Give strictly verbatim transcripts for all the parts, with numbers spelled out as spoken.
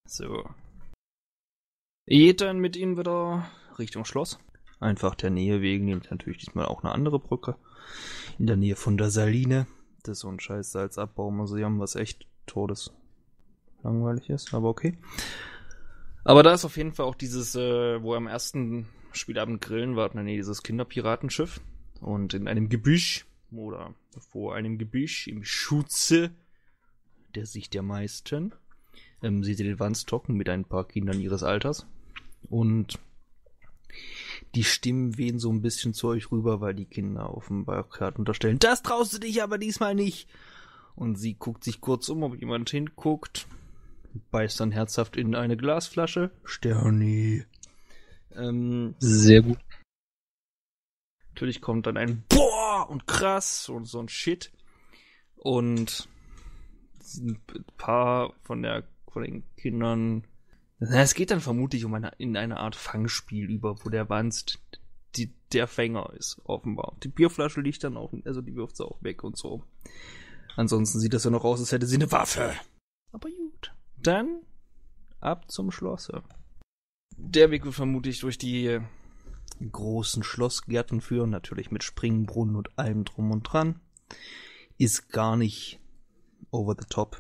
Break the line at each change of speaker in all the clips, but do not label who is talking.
So. Geht dann mit ihm wieder Richtung Schloss. Einfach der Nähe wegen, nimmt natürlich diesmal auch eine andere Brücke. In der Nähe von der Saline. Das ist so ein scheiß Salzabbau-Museum, was echt todeslangweilig ist, aber okay. Aber da ist auf jeden Fall auch dieses, äh, wo er am ersten Spielabend grillen war, in der Nähe dieses Kinderpiratenschiff. Und in einem Gebüsch, oder vor einem Gebüsch, im Schutze der Sicht der meisten, ähm, sieht sie den Wandstocken mit ein paar Kindern ihres Alters. Und die Stimmen wehen so ein bisschen zu euch rüber, weil die Kinder offenbar gerade unterstellen, das traust du dich aber diesmal nicht. Und sie guckt sich kurz um, ob jemand hinguckt, beißt dann herzhaft in eine Glasflasche. Sterni. Ähm,
Sehr gut.
Natürlich kommt dann ein Boah und krass und so ein Shit. Und ein paar von der von den Kindern. Es geht dann vermutlich um eine, in eine Art Fangspiel über, wo der Wanst die, der Fänger ist, offenbar. Die Bierflasche liegt dann auch, also die wirft sie auch weg und so. Ansonsten sieht das ja noch aus, als hätte sie eine Waffe. Aber gut. Dann ab zum Schlosse. Der Weg wird vermutlich durch die großen Schlossgärten führen, natürlich mit Springbrunnen und allem drum und dran. Ist gar nicht over the top.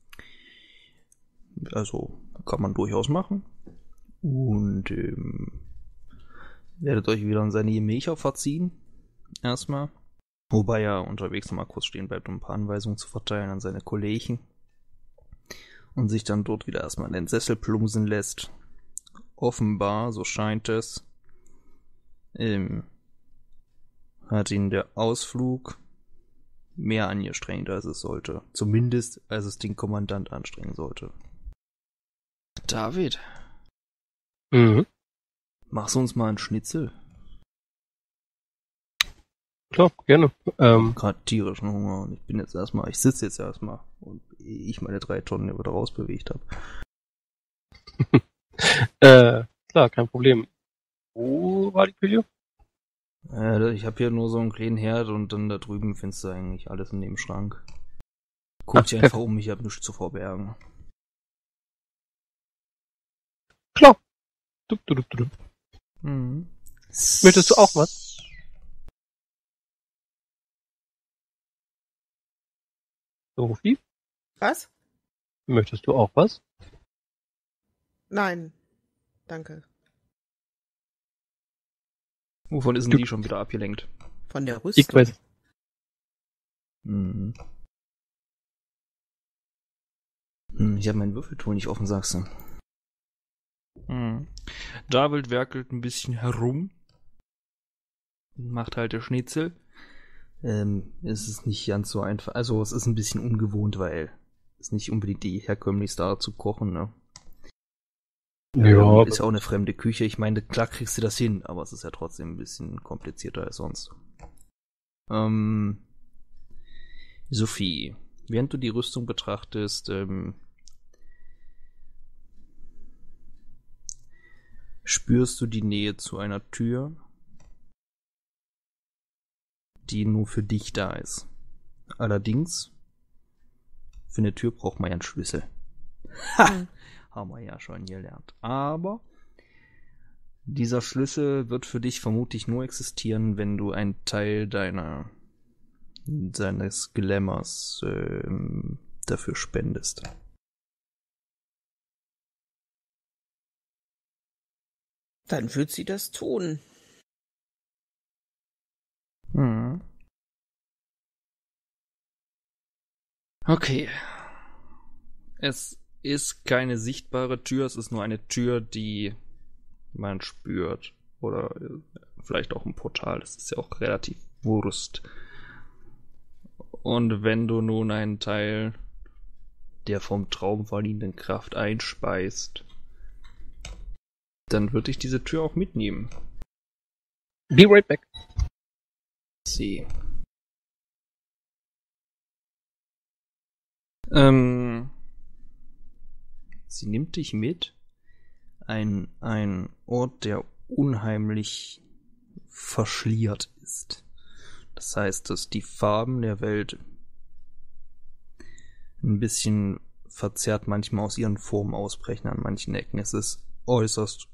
Also kann man durchaus machen. Und ähm, werdet euch wieder in seine Gemächer verziehen. Erstmal. Wobei er unterwegs nochmal kurz stehen bleibt, um ein paar Anweisungen zu verteilen an seine Kollegen. Und sich dann dort wieder erstmal in den Sessel plumpsen lässt. Offenbar, so scheint es, ähm, hat ihn der Ausflug mehr angestrengt, als es sollte. Zumindest, als es den Kommandant anstrengen sollte. David.
Mhm.
Machst du uns mal einen Schnitzel?
Klar, gerne. Ähm,
Gerade tierischen Hunger und ich bin jetzt erstmal, ich sitze jetzt erstmal und ich meine drei Tonnen wieder rausbewegt habe.
äh, klar, kein Problem. Wo war die Küche?
Äh, ich habe hier nur so einen kleinen Herd und dann da drüben findest du eigentlich alles in dem Schrank. Guck dich einfach um, ich habe nichts zu verbergen.
Klar. Du, du, du, du.
Mhm.
Möchtest du auch was? Sophie?
Was?
Möchtest du auch was?
Nein. Danke.
Wovon ist denn
Du-
die schon wieder abgelenkt?
Von der Rüstung.
Ich weiß.
Mhm. Hm, ich habe meinen Würfeltool nicht offen, sagst du. Mhm. David werkelt ein bisschen herum. Macht halt der Schnitzel. Ähm, es ist nicht ganz so einfach. Also es ist ein bisschen ungewohnt, weil es nicht unbedingt die herkömmlichste Art zu kochen, ne?
Ja,
Ähm, ist ja auch eine fremde Küche. Ich meine, klar kriegst du das hin, aber es ist ja trotzdem ein bisschen komplizierter als sonst. Ähm, Sophie, während du die Rüstung betrachtest, ähm, spürst du die Nähe zu einer Tür, die nur für dich da ist. Allerdings, für eine Tür braucht man ja einen Schlüssel. Ha!
Hm.
Haben wir ja schon gelernt. Aber dieser Schlüssel wird für dich vermutlich nur existieren, wenn du einen Teil deiner seines Glamours ähm, dafür spendest.
Dann wird sie das tun.
Mhm. Okay. Es ist keine sichtbare Tür, es ist nur eine Tür, die man spürt. Oder äh, vielleicht auch ein Portal, das ist ja auch relativ Wurst. Und wenn du nun einen Teil der vom Traum verliehenen Kraft einspeist, dann würde ich diese Tür auch mitnehmen.
be right back.
Sie. Ähm, sie nimmt dich mit. Ein, ein Ort, der unheimlich verschliert ist. Das heißt, dass die Farben der Welt ein bisschen verzerrt manchmal aus ihren Formen ausbrechen an manchen Ecken. Es ist äußerst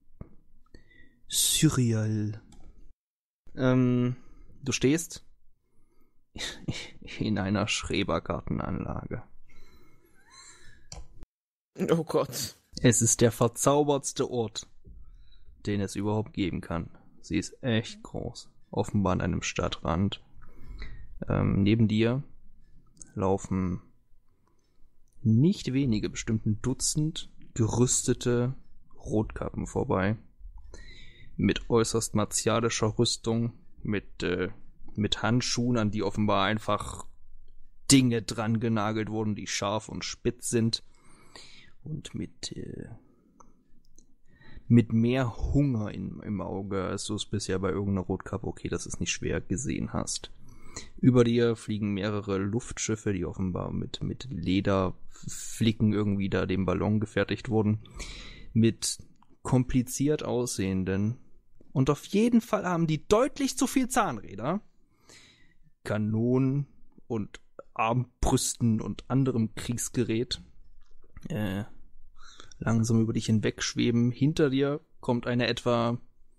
surreal. Ähm, du stehst in einer Schrebergartenanlage.
Oh Gott.
Es ist der verzaubertste Ort, den es überhaupt geben kann. Sie ist echt groß. Offenbar an einem Stadtrand. Ähm, neben dir laufen nicht wenige, bestimmt ein Dutzend gerüstete Rotkappen vorbei. Mit äußerst martialischer Rüstung, mit, äh, mit Handschuhen, an die offenbar einfach Dinge dran genagelt wurden, die scharf und spitz sind. Und mit, äh, mit mehr Hunger in, im Auge, als du es bisher bei irgendeiner Rotkappe, okay, das ist nicht schwer, gesehen hast. Über dir fliegen mehrere Luftschiffe, die offenbar mit, mit Lederflicken irgendwie da dem Ballon gefertigt wurden. Mit kompliziert aussehenden, und auf jeden Fall haben die deutlich zu viel Zahnräder, Kanonen und Armbrüsten und anderem Kriegsgerät äh, langsam über dich hinwegschweben. Hinter dir kommt eine etwa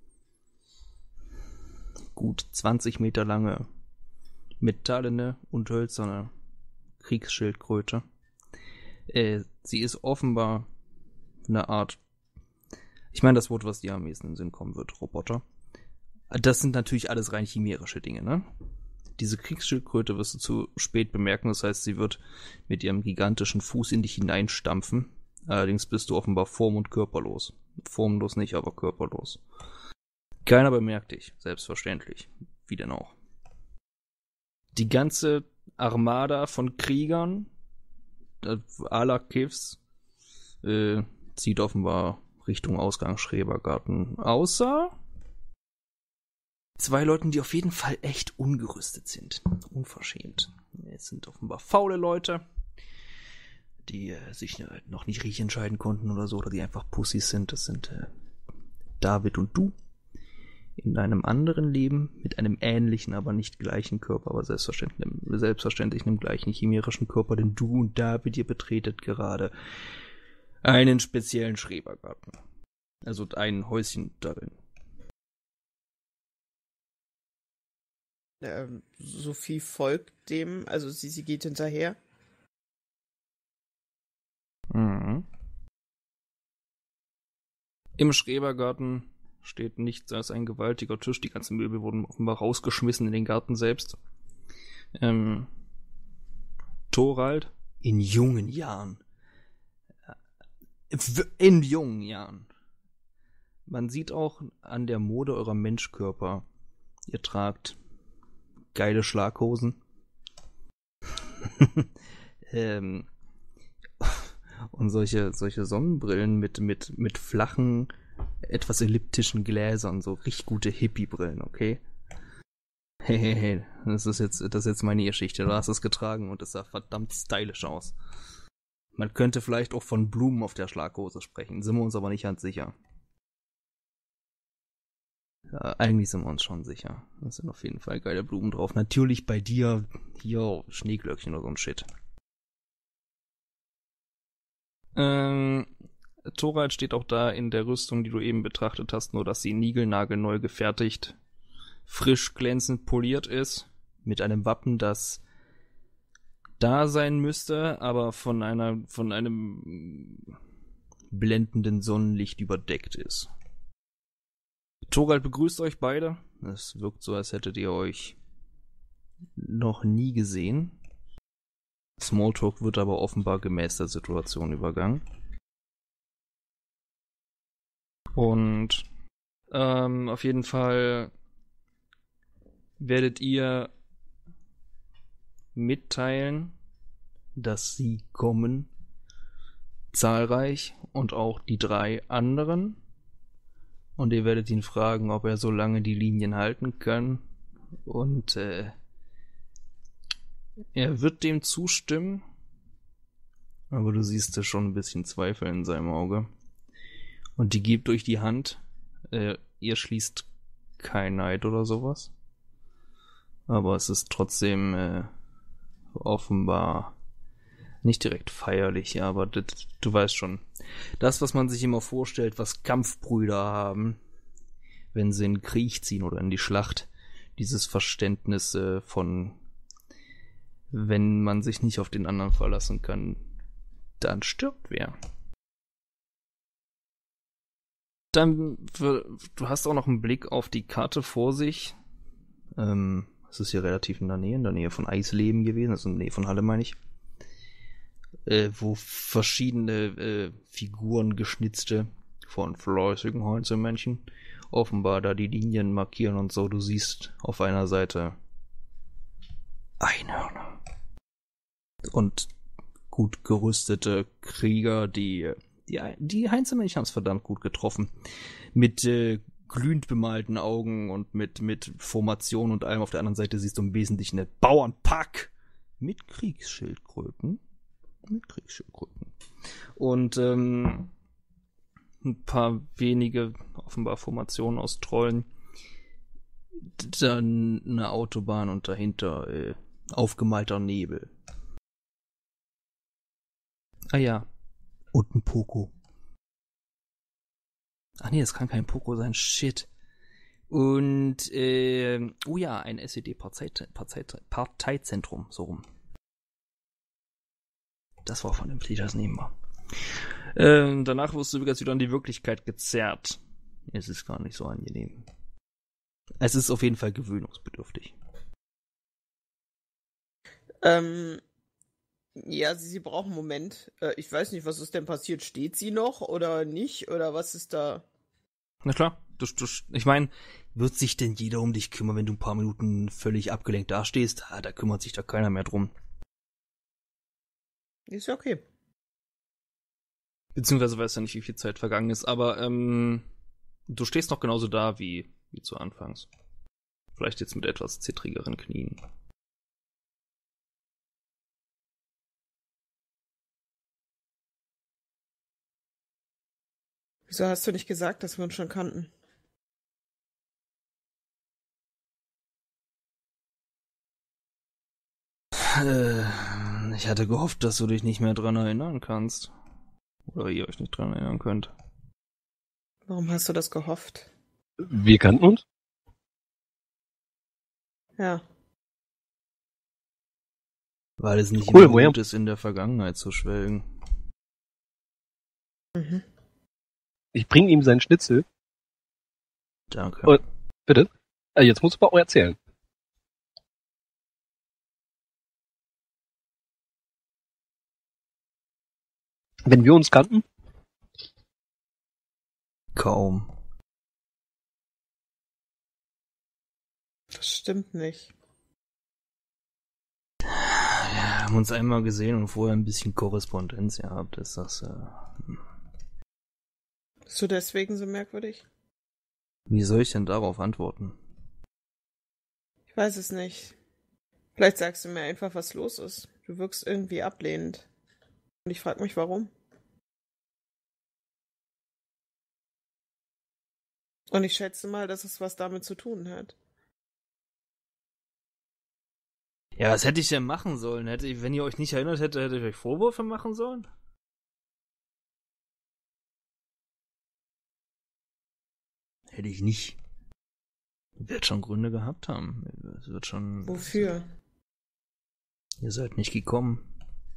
gut zwanzig Meter lange metallene und hölzerne Kriegsschildkröte. Äh, sie ist offenbar eine Art, ich meine das Wort, was dir am ehesten in den Sinn kommen wird, Roboter. Das sind natürlich alles rein chimärische Dinge, ne? Diese Kriegsschildkröte wirst du zu spät bemerken, das heißt, sie wird mit ihrem gigantischen Fuß in dich hineinstampfen. Allerdings bist du offenbar form- und körperlos. Formlos nicht, aber körperlos. Keiner bemerkt dich, selbstverständlich. Wie denn auch. Die ganze Armada von Kriegern, à la Kiffs, äh, zieht offenbar Richtung Ausgang Schrebergarten. Außer zwei Leuten, die auf jeden Fall echt ungerüstet sind. Unverschämt. Es sind offenbar faule Leute, die äh, sich äh, noch nicht richtig entscheiden konnten oder so, oder die einfach Pussys sind. Das sind äh, David und du. In einem anderen Leben, mit einem ähnlichen, aber nicht gleichen Körper, aber selbstverständlich, selbstverständlich einem gleichen chimärischen Körper, denn du und David, ihr betretet gerade einen speziellen Schrebergarten. Also ein Häuschen darin.
Ähm, Sophie folgt dem, also sie, sie geht hinterher.
Mhm. Im Schrebergarten steht nichts als ein gewaltiger Tisch. Die ganzen Möbel wurden offenbar rausgeschmissen in den Garten selbst. Ähm, Thorald, in jungen Jahren. In jungen Jahren. Man sieht auch an der Mode eurer Menschkörper, ihr tragt geile Schlaghosen. ähm, und solche, solche Sonnenbrillen mit, mit, mit flachen, etwas elliptischen Gläsern, so richtig gute Hippie-Brillen, okay? Hey, hey, hey, das ist jetzt, das ist jetzt meine Geschichte. Du hast es getragen und es sah verdammt stylisch aus. Man könnte vielleicht auch von Blumen auf der Schlaghose sprechen, sind wir uns aber nicht ganz sicher. Ja, eigentlich sind wir uns schon sicher. Da sind auf jeden Fall geile Blumen drauf. Natürlich bei dir, hier, Schneeglöckchen oder so ein Shit. Ähm, Thorald steht auch da in der Rüstung, die du eben betrachtet hast, nur dass sie niegelnagelneu gefertigt, frisch glänzend poliert ist, mit einem Wappen, das da sein müsste, aber von einer, von einem blendenden Sonnenlicht überdeckt ist. Thorald begrüßt euch beide. Es wirkt so, als hättet ihr euch noch nie gesehen. Smalltalk wird aber offenbar gemäß der Situation übergangen. Und ähm, auf jeden Fall werdet ihr mitteilen, dass sie kommen, zahlreich, und auch die drei anderen. Und ihr werdet ihn fragen, ob er so lange die Linien halten kann. Und äh, er wird dem zustimmen. Aber du siehst da schon ein bisschen Zweifel in seinem Auge. Und die gibt euch die Hand. Äh, ihr schließt kein Neid oder sowas. Aber es ist trotzdem äh, offenbar Nicht direkt feierlich, ja, aber das, du weißt schon. Das, was man sich immer vorstellt, was Kampfbrüder haben, wenn sie in den Krieg ziehen oder in die Schlacht. Dieses Verständnis äh, von, wenn man sich nicht auf den anderen verlassen kann, dann stirbt wer. Dann, du hast auch noch einen Blick auf die Karte vor sich. Ähm, es ist hier relativ in der Nähe, in der Nähe von Eisleben gewesen, also in der Nähe von Halle, meine ich. Äh, wo verschiedene äh, Figuren geschnitzte von fleißigen Heinzelmännchen offenbar da die Linien markieren und so. Du siehst auf einer Seite Einhörner und gut gerüstete Krieger, die die, die Heinzelmännchen haben es verdammt gut getroffen. Mit äh, glühend bemalten Augen und mit, mit Formation und allem. Auf der anderen Seite siehst du im Wesentlichen einen Bauernpack mit Kriegsschildkröten. Mit Kriegsschildkröten. Und ähm, ein paar wenige, offenbar Formationen aus Trollen. Dann eine Autobahn und dahinter äh, aufgemalter Nebel. Ah ja. Und ein Poko. Ach nee, das kann kein Poko sein. Shit. Und, äh, oh ja, ein S E D-Parteizentrum, so rum. Das war von dem Fliegers nebenbar. Ähm, danach wirst du wieder in die Wirklichkeit gezerrt. Es ist gar nicht so angenehm. Es ist auf jeden Fall gewöhnungsbedürftig.
Ähm, ja, sie, sie brauchen einen Moment. Äh, ich weiß nicht, was ist denn passiert? Steht sie noch oder nicht? Oder was ist da?
Na klar, du, du, ich meine, wird sich denn jeder um dich kümmern, wenn du ein paar Minuten völlig abgelenkt dastehst? Ah, da kümmert sich da keiner mehr drum.
Ist ja okay.
Beziehungsweise weiß ja nicht, wie viel Zeit vergangen ist, aber ähm, du stehst noch genauso da wie, wie zu Anfangs. Vielleicht jetzt mit etwas zittrigeren Knien.
Wieso hast du nicht gesagt, dass wir uns schon kannten?
Äh, ich hatte gehofft, dass du dich nicht mehr dran erinnern kannst. Oder ihr euch nicht dran erinnern könnt.
Warum hast du das gehofft?
Wir kannten uns?
Ja.
Weil es nicht
Cool,
immer
woher?
gut ist, in der Vergangenheit zu schwelgen.
Mhm.
Ich bringe ihm seinen Schnitzel.
Danke.
Und, bitte? Äh, jetzt musst du aber auch erzählen. Wenn wir uns kannten?
Kaum.
Das stimmt nicht.
Ja, haben uns einmal gesehen und vorher ein bisschen Korrespondenz gehabt. Ist das, äh...
Bist du deswegen so merkwürdig?
Wie soll ich denn darauf antworten?
Ich weiß es nicht. Vielleicht sagst du mir einfach, was los ist. Du wirkst irgendwie ablehnend. Und ich frage mich, warum. Und ich schätze mal, dass es was damit zu tun hat.
Ja, was hätte ich denn machen sollen? Hätte ich, wenn ihr euch nicht erinnert hättet, hätte ich euch Vorwürfe machen sollen? Hätte ich nicht. Wird schon Gründe gehabt haben. Es wird schon.
Wofür?
Ihr seid nicht gekommen.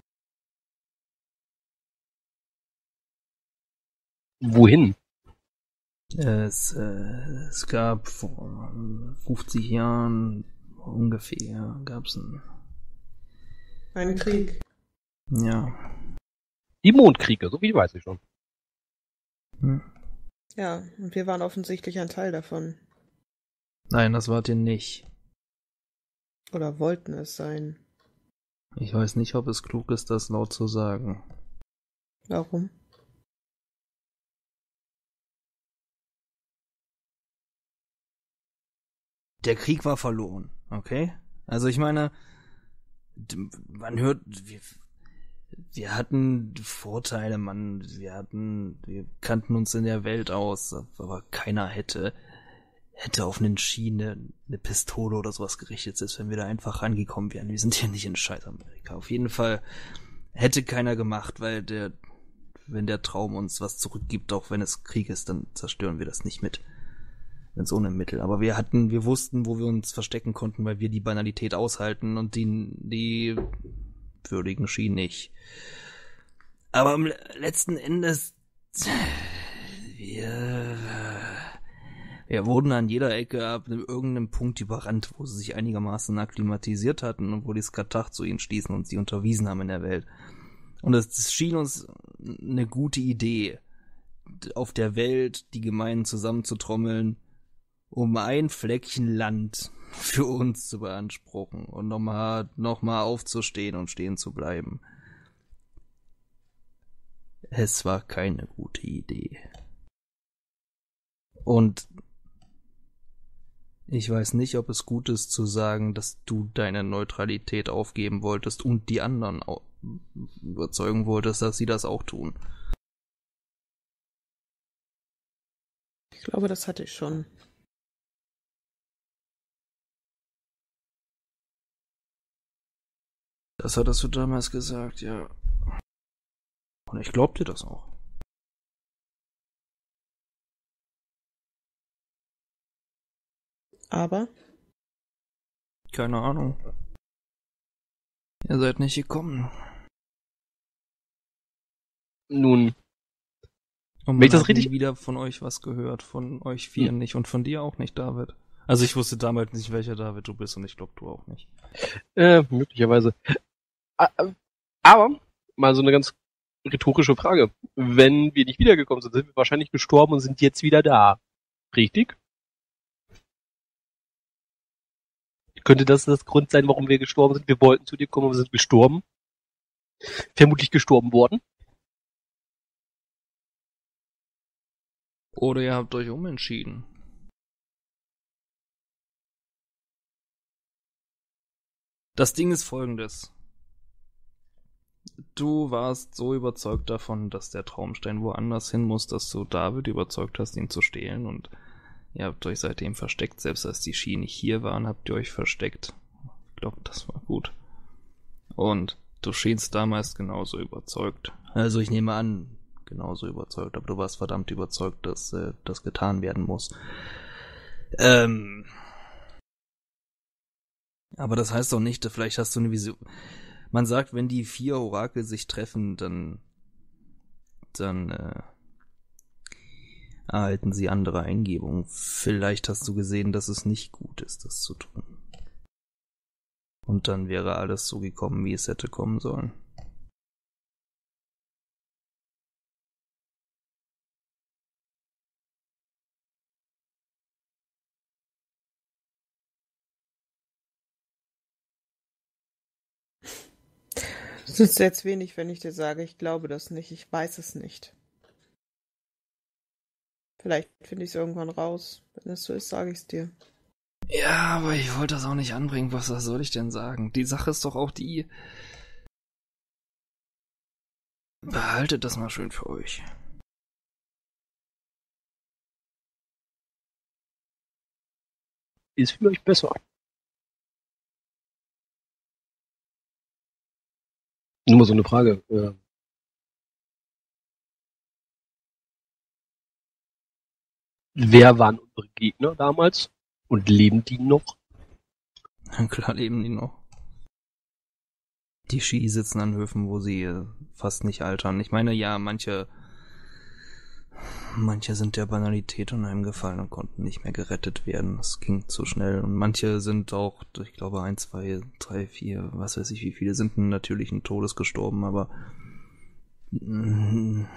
Wohin?
Es, äh, es gab vor fünfzig Jahren ungefähr gab's einen.
Ein Krieg.
Ja.
Die Mondkriege, so viel weiß ich schon.
Hm.
Ja, und wir waren offensichtlich ein Teil davon.
Nein, das wart ihr nicht.
Oder wollten es sein.
Ich weiß nicht, ob es klug ist, das laut zu sagen.
Warum?
Der Krieg war verloren, okay? Also ich meine, man hört, wir, wir hatten Vorteile, man, wir hatten, wir kannten uns in der Welt aus, aber keiner hätte, hätte auf einen Schiene eine Pistole oder sowas gerichtet, selbst wenn wir da einfach rangekommen wären. Wir sind hier nicht in scheiß Amerika. Auf jeden Fall hätte keiner gemacht, weil der, wenn der Traum uns was zurückgibt, auch wenn es Krieg ist, dann zerstören wir das nicht mit. Ins ohne Mittel. Aber wir hatten, wir wussten, wo wir uns verstecken konnten, weil wir die Banalität aushalten und die, die würdigen Ski nicht. Aber am letzten Endes, wir, wir wurden an jeder Ecke ab irgendeinem Punkt überrannt, wo sie sich einigermaßen akklimatisiert hatten und wo die Skatach zu ihnen stießen und sie unterwiesen haben in der Welt. Und es, es schien uns eine gute Idee, auf der Welt die Gemeinden zusammenzutrommeln, um ein Fleckchen Land für uns zu beanspruchen und nochmal noch mal aufzustehen und stehen zu bleiben. Es war keine gute Idee. Und ich weiß nicht, ob es gut ist zu sagen, dass du deine Neutralität aufgeben wolltest und die anderen überzeugen wolltest, dass sie das auch tun.
Ich glaube, das hatte ich schon.
Das hattest du damals gesagt, ja. Und ich glaub dir das auch.
Aber?
Keine Ahnung. Ihr seid nicht gekommen.
Nun,
Und
wenn ich
man
das
hat
richtig...
nie wieder von euch was gehört. Von euch vier hm. nicht. Und von dir auch nicht, David. Also ich wusste damals nicht, welcher David du bist und ich glaube, du auch nicht.
Äh, möglicherweise. Aber, mal so eine ganz rhetorische Frage. Wenn wir nicht wiedergekommen sind, sind wir wahrscheinlich gestorben und sind jetzt wieder da. Richtig? Könnte das das Grund sein, warum wir gestorben sind? Wir wollten zu dir kommen, aber sind gestorben. Vermutlich gestorben worden.
Oder ihr habt euch umentschieden. Das Ding ist folgendes. Du warst so überzeugt davon, dass der Traumstein woanders hin muss, dass du David überzeugt hast, ihn zu stehlen, und ihr habt euch seitdem versteckt. Selbst als die Ski nicht hier waren, habt ihr euch versteckt. Ich glaube, das war gut. Und du schienst damals genauso überzeugt. Also ich nehme an, genauso überzeugt, aber du warst verdammt überzeugt, dass äh, das getan werden muss. Ähm... Aber das heißt doch nicht, vielleicht hast du eine Vision. Man sagt, wenn die vier Orakel sich treffen, dann dann äh, erhalten sie andere Eingebungen. Vielleicht hast du gesehen, dass es nicht gut ist, das zu tun. Und dann wäre alles so gekommen, wie es hätte kommen sollen.
Es ist jetzt wenig, wenn ich dir sage, ich glaube das nicht, ich weiß es nicht. Vielleicht finde ich es irgendwann raus. Wenn es so ist, sage ich es dir.
Ja, aber ich wollte das auch nicht anbringen. Was, was soll ich denn sagen? Die Sache ist doch auch die... Behaltet das mal schön für euch.
Ist vielleicht besser. Nur mal so eine Frage. Ja. Wer waren unsere Gegner damals? Und leben die noch?
Klar leben die noch. Die Ski sitzen an Höfen, wo sie äh, fast nicht altern. Ich meine, ja, manche manche sind der Banalität anheimgefallen und konnten nicht mehr gerettet werden. Das ging zu schnell. Und manche sind auch, ich glaube, ein, zwei, drei, vier, was weiß ich, wie viele sind einen natürlichen Todes gestorben, aber mh,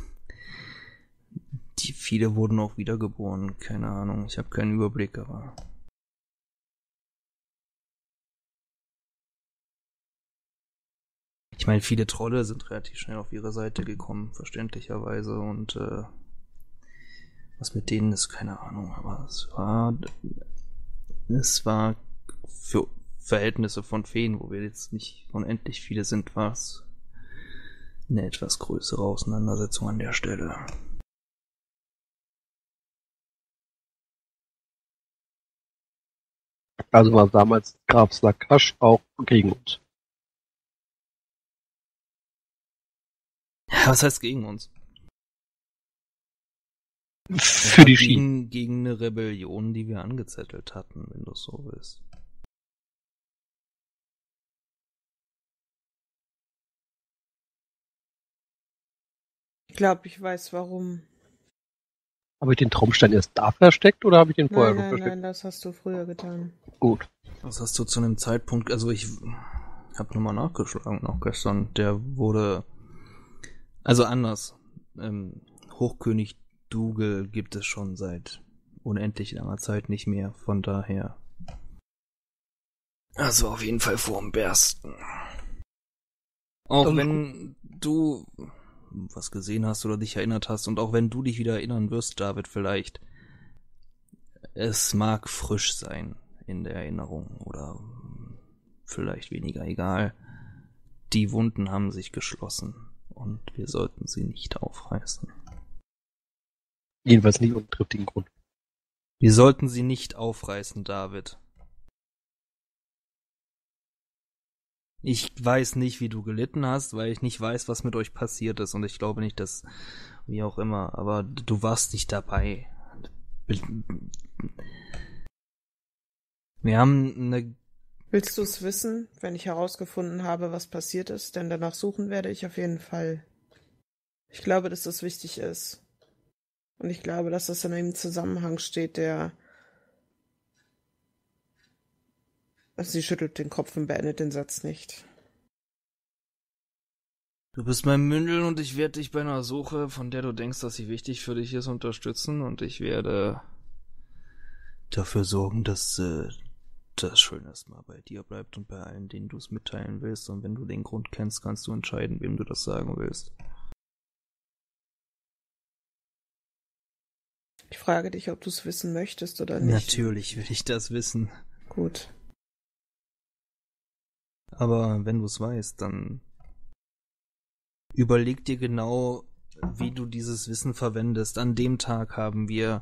die viele wurden auch wiedergeboren. Keine Ahnung, ich habe keinen Überblick, aber... Ich meine, viele Trolle sind relativ schnell auf ihre Seite gekommen, verständlicherweise, und äh, was mit denen ist, keine Ahnung, aber es war es war für Verhältnisse von Feen, wo wir jetzt nicht unendlich viele sind, war es eine etwas größere Auseinandersetzung an der Stelle.
Also war damals Graf Slakasch auch gegen uns.
Was heißt gegen uns?
Für die Ski.
Gegen, gegen eine Rebellion, die wir angezettelt hatten, wenn du es so willst.
Ich glaube, ich weiß warum.
Habe ich den Traumstein erst da versteckt oder habe ich den vorher
Nein,
schon
nein,
versteckt?
nein, das hast du früher getan.
Gut.
Was hast du zu einem Zeitpunkt, also ich habe nochmal nachgeschlagen, auch gestern, der wurde, also anders, ähm, Hochkönig Dougal gibt es schon seit unendlich langer Zeit nicht mehr, von daher. Also auf jeden Fall vorm Bersten. Auch
Und
wenn du was gesehen hast oder dich erinnert hast und auch wenn du dich wieder erinnern wirst, David, vielleicht, es mag frisch sein in der Erinnerung oder vielleicht weniger egal. Die Wunden haben sich geschlossen und wir sollten sie nicht aufreißen.
jedenfalls nicht ohne triftigen Grund.
Wir sollten sie nicht aufreißen, David. Ich weiß nicht, wie du gelitten hast, weil ich nicht weiß, was mit euch passiert ist und ich glaube nicht, dass, wie auch immer, aber du warst nicht dabei. Wir haben eine...
Willst du es wissen, wenn ich herausgefunden habe, was passiert ist? Denn danach suchen werde ich auf jeden Fall. Ich glaube, dass das wichtig ist. Und ich glaube, dass das in einem Zusammenhang steht, der... Also sie schüttelt den Kopf und beendet den Satz nicht.
Du bist mein Mündel und ich werde dich bei einer Suche, von der du denkst, dass sie wichtig für dich ist, unterstützen und ich werde dafür sorgen, dass äh, das schön erstmal bei dir bleibt und bei allen, denen du es mitteilen willst. Und wenn du den Grund kennst, kannst du entscheiden, wem du das sagen willst.
Ich frage dich, ob du es wissen möchtest oder nicht.
Natürlich will ich das wissen.
Gut.
Aber wenn du es weißt, dann überleg dir genau, wie du dieses Wissen verwendest. An dem Tag haben wir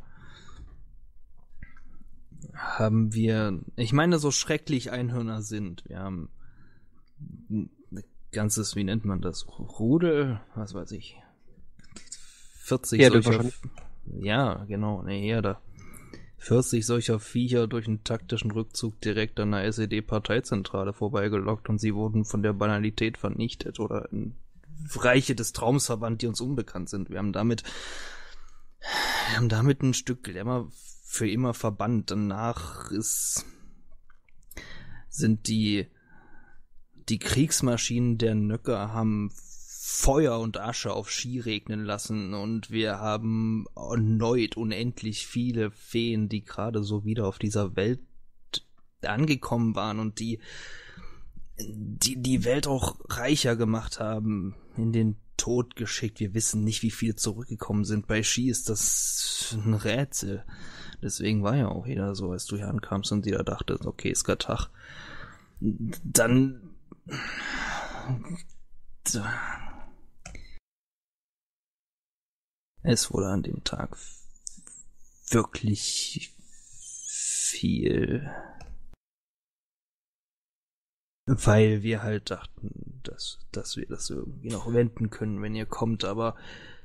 haben wir, ich meine, so schrecklich Einhörner sind. Wir haben ein ganzes, wie nennt man das? Rudel? Was weiß ich. vierzig
Herde
solcher...
wahrscheinlich.
Ja, genau, eine Herde. vierzig solcher Viecher durch einen taktischen Rückzug direkt an der S E D-Parteizentrale vorbeigelockt und sie wurden von der Banalität vernichtet oder in Reiche des Traums verbannt, die uns unbekannt sind. Wir haben damit wir haben damit ein Stück Glamour für immer verbannt. Danach ist sind die die Kriegsmaschinen der Nöcker haben Feuer und Asche auf Ski regnen lassen und wir haben erneut unendlich viele Feen, die gerade so wieder auf dieser Welt angekommen waren und die die die Welt auch reicher gemacht haben, in den Tod geschickt. Wir wissen nicht, wie viele zurückgekommen sind. Bei Ski ist das ein Rätsel. Deswegen war ja auch jeder so, als du hier ankamst und jeder dachte, okay, ist gar Tag. Dann es wurde an dem Tag wirklich viel, weil wir halt dachten, dass, dass wir das irgendwie noch wenden können, wenn ihr kommt, aber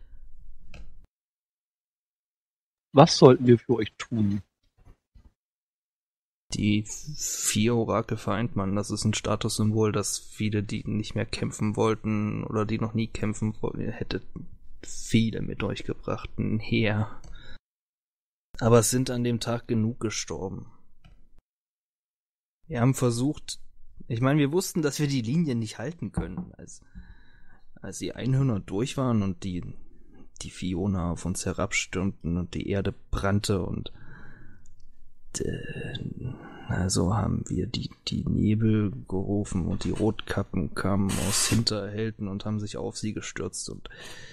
Was sollten wir für euch tun?
die vier Orakel vereint man. Das ist ein Statussymbol, das viele, die nicht mehr kämpfen wollten oder die noch nie kämpfen wollten, ihr hättet viele mit euch gebracht, ein Heer. Aber es sind an dem Tag genug gestorben. Wir haben versucht, ich meine, wir wussten, dass wir die Linie nicht halten können, als, als die Einhörner durch waren und die, die Fiona auf uns herabstürmten und die Erde brannte und äh, also haben wir die, die Nebel gerufen und die Rotkappen kamen aus Hinterhälten und haben sich auf sie gestürzt und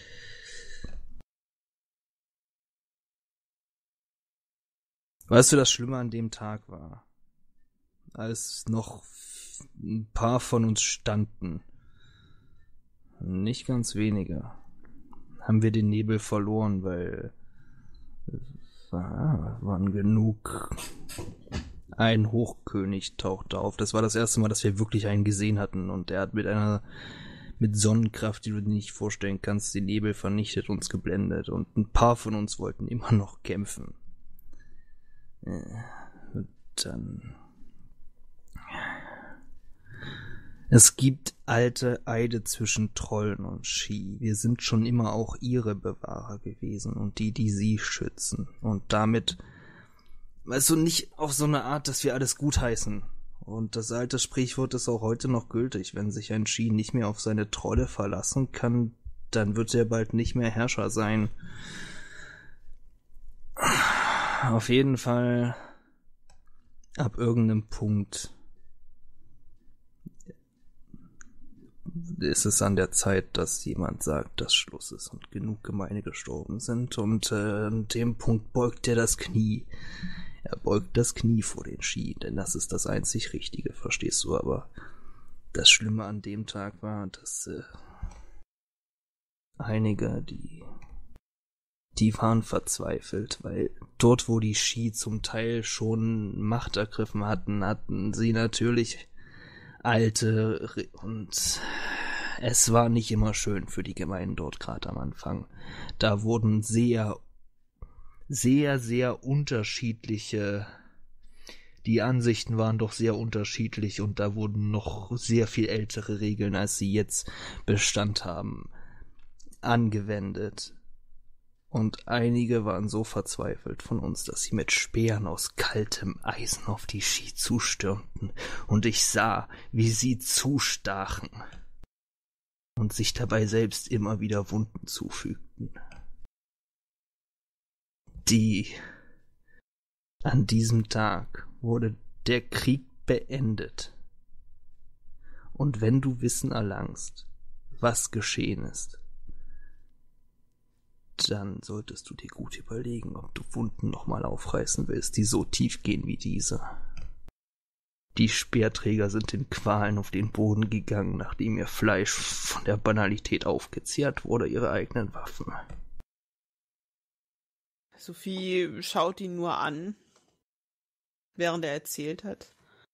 weißt du, das Schlimme an dem Tag war, als noch ein paar von uns standen, nicht ganz wenige, haben wir den Nebel verloren, weil es war, waren genug. Ein Hochkönig tauchte auf. Das war das erste Mal, dass wir wirklich einen gesehen hatten und er hat mit einer mit Sonnenkraft, die du dir nicht vorstellen kannst. Die Nebel vernichtet uns geblendet und ein paar von uns wollten immer noch kämpfen. Und dann... Es gibt alte Eide zwischen Trollen und Shi. Wir sind schon immer auch ihre Bewahrer gewesen und die, die sie schützen. Und damit, weißt du, nicht auf so eine Art, dass wir alles gutheißen. Und das alte Sprichwort ist auch heute noch gültig. Wenn sich ein Shi nicht mehr auf seine Trolle verlassen kann, dann wird er bald nicht mehr Herrscher sein. Auf jeden Fall, ab irgendeinem Punkt ist es an der Zeit, dass jemand sagt, dass Schluss ist und genug Gemeine gestorben sind. Und äh, an dem Punkt beugt er das Knie. Er beugt das Knie vor den Shi, denn das ist das einzig Richtige, verstehst du? Aber das Schlimme an dem Tag war, dass äh, einige, die die waren verzweifelt, weil dort, wo die Shi zum Teil schon Macht ergriffen hatten, hatten sie natürlich alte Re- und es war nicht immer schön für die Gemeinden dort, gerade am Anfang. Da wurden sehr, sehr, sehr unterschiedliche, die Ansichten waren doch sehr unterschiedlich und da wurden noch sehr viel ältere Regeln, als sie jetzt Bestand haben, angewendet. Und einige waren so verzweifelt von uns, dass sie mit Speeren aus kaltem Eisen auf die Shi zustürmten, und ich sah, wie sie zustachen und sich dabei selbst immer wieder Wunden zufügten. Die an diesem Tag wurde der Krieg beendet. Und wenn du Wissen erlangst, was geschehen ist, dann solltest du dir gut überlegen, ob du Wunden nochmal aufreißen willst, die so tief gehen wie diese. Die Speerträger sind in Qualen auf den Boden gegangen, nachdem ihr Fleisch von der Banalität aufgezehrt wurde, ihre eigenen Waffen.
Sophie schaut ihn nur an, während er erzählt hat.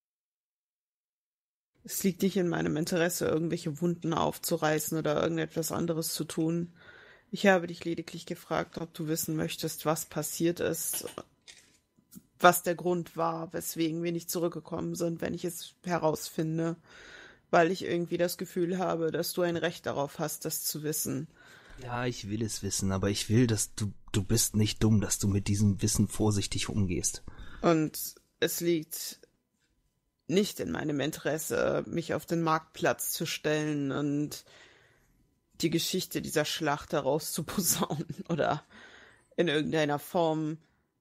Es liegt nicht in meinem Interesse, irgendwelche Wunden aufzureißen oder irgendetwas anderes zu tun. Ich habe dich lediglich gefragt, ob du wissen möchtest, was passiert ist, was der Grund war, weswegen wir nicht zurückgekommen sind, wenn ich es herausfinde, weil ich irgendwie das Gefühl habe, dass du ein Recht darauf hast, das zu wissen.
Ja, ich will es wissen, aber ich will, dass du, du bist nicht dumm, dass du mit diesem Wissen vorsichtig umgehst.
Und es liegt nicht in meinem Interesse, mich auf den Marktplatz zu stellen und die Geschichte dieser Schlacht herauszuposaunen oder in irgendeiner Form,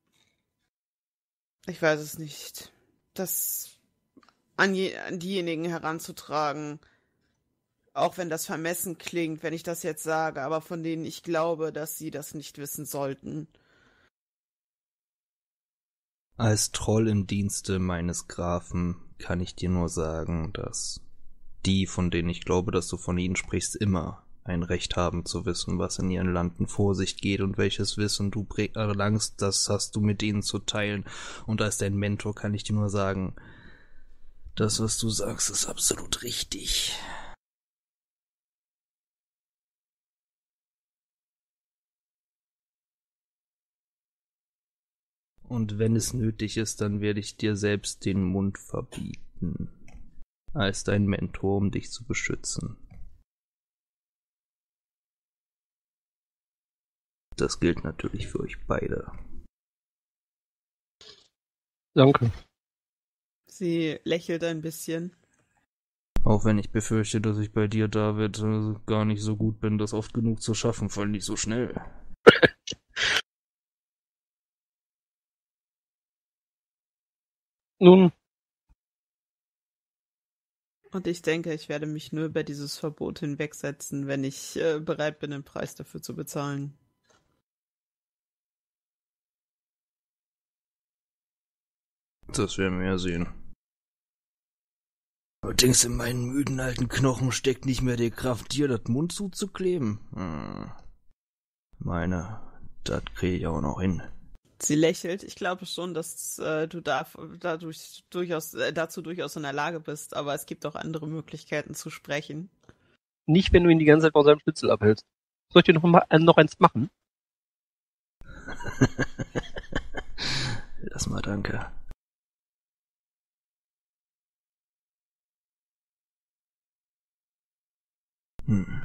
ich weiß es nicht, das an, je, an diejenigen heranzutragen, auch wenn das vermessen klingt, wenn ich das jetzt sage, aber von denen ich glaube, dass sie das nicht wissen sollten.
Als Troll im Dienste meines Grafen kann ich dir nur sagen, dass die, von denen ich glaube, dass du von ihnen sprichst, immer ein Recht haben zu wissen, was in ihren Landen vor sich geht, und welches Wissen du erlangst, das hast du mit ihnen zu teilen. Und als dein Mentor kann ich dir nur sagen, das, was du sagst, ist absolut richtig. Und wenn es nötig ist, dann werde ich dir selbst den Mund verbieten, als dein Mentor, um dich zu beschützen. Das gilt natürlich für euch beide.
Danke.
Sie lächelt ein bisschen.
Auch wenn ich befürchte, dass ich bei dir, David, gar nicht so gut bin, das oft genug zu schaffen, vor allem nicht so schnell.
Nun.
Und ich denke, ich werde mich nur über dieses Verbot hinwegsetzen, wenn ich äh, bereit bin, den Preis dafür zu bezahlen.
Das werden wir ja sehen. Allerdings in meinen müden alten Knochen steckt nicht mehr die Kraft, dir das Mund zuzukleben. Hm. Meine, das kriege ich auch noch hin.
Sie lächelt. Ich glaube schon, dass äh, du da, dadurch, durchaus, äh, dazu durchaus in der Lage bist, aber es gibt auch andere Möglichkeiten zu sprechen.
Nicht, wenn du ihn die ganze Zeit vor seinem Schnitzel abhältst. Soll ich dir noch, mal, äh, noch eins machen?
Lass mal, danke. Hm.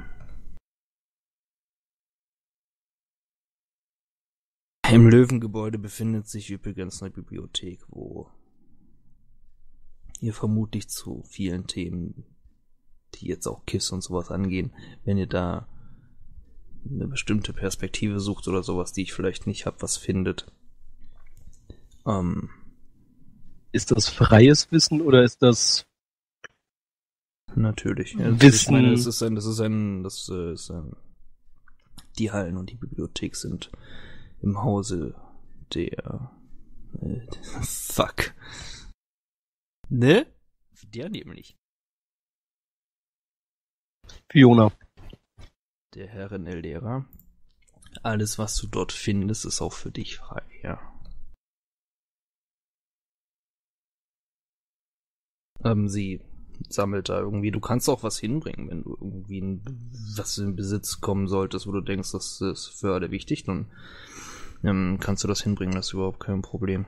Im Löwengebäude befindet sich übrigens eine Bibliothek, wo ihr vermutlich zu vielen Themen, die jetzt auch KISS und sowas angehen, wenn ihr da eine bestimmte Perspektive sucht oder sowas, die ich vielleicht nicht habe, was findet. Ähm,
ist das freies Wissen oder ist das
natürlich. Ja,
Wissen?
Ich meine, das ist ein, das ist ein, das ist ein, die Hallen und die Bibliothek sind im Hause der äh, fuck. Ne? Der nämlich.
Fiona.
Der Herren Eldera. Alles, was du dort findest, ist auch für dich frei, ja. Ähm, sie sammelt da irgendwie, du kannst auch was hinbringen, wenn du irgendwie in, was in Besitz kommen solltest, wo du denkst, das ist für alle wichtig, dann ähm, kannst du das hinbringen, das ist überhaupt kein Problem.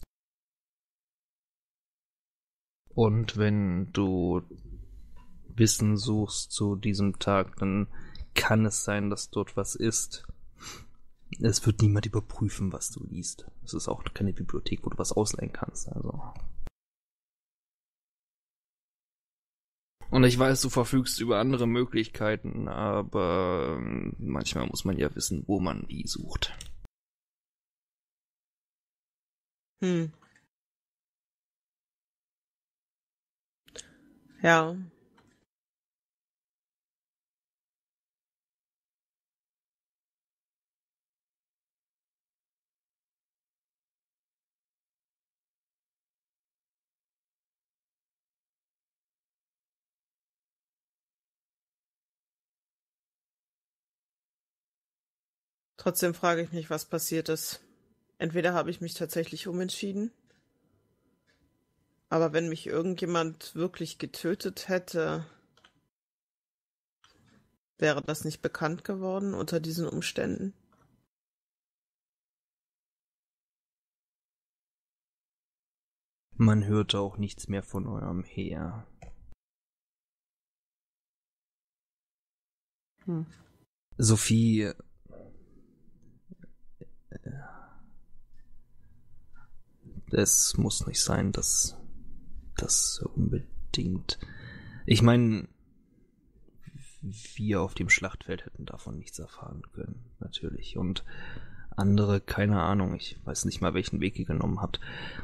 Und wenn du Wissen suchst zu diesem Tag, dann kann es sein, dass dort was ist. Es wird niemand überprüfen, was du liest. Es ist auch keine Bibliothek, wo du was ausleihen kannst, also. Und ich weiß, du verfügst über andere Möglichkeiten, aber manchmal muss man ja wissen, wo man wie sucht.
Hm. Ja. Trotzdem frage ich mich, was passiert ist. Entweder habe ich mich tatsächlich umentschieden, aber wenn mich irgendjemand wirklich getötet hätte, wäre das nicht bekannt geworden unter diesen Umständen?
Man hörte auch nichts mehr von eurem Heer.
Hm.
Sophie, es muss nicht sein, dass das unbedingt... Ich meine, wir auf dem Schlachtfeld hätten davon nichts erfahren können, natürlich. Und andere, keine Ahnung, ich weiß nicht mal, welchen Weg ihr genommen habt.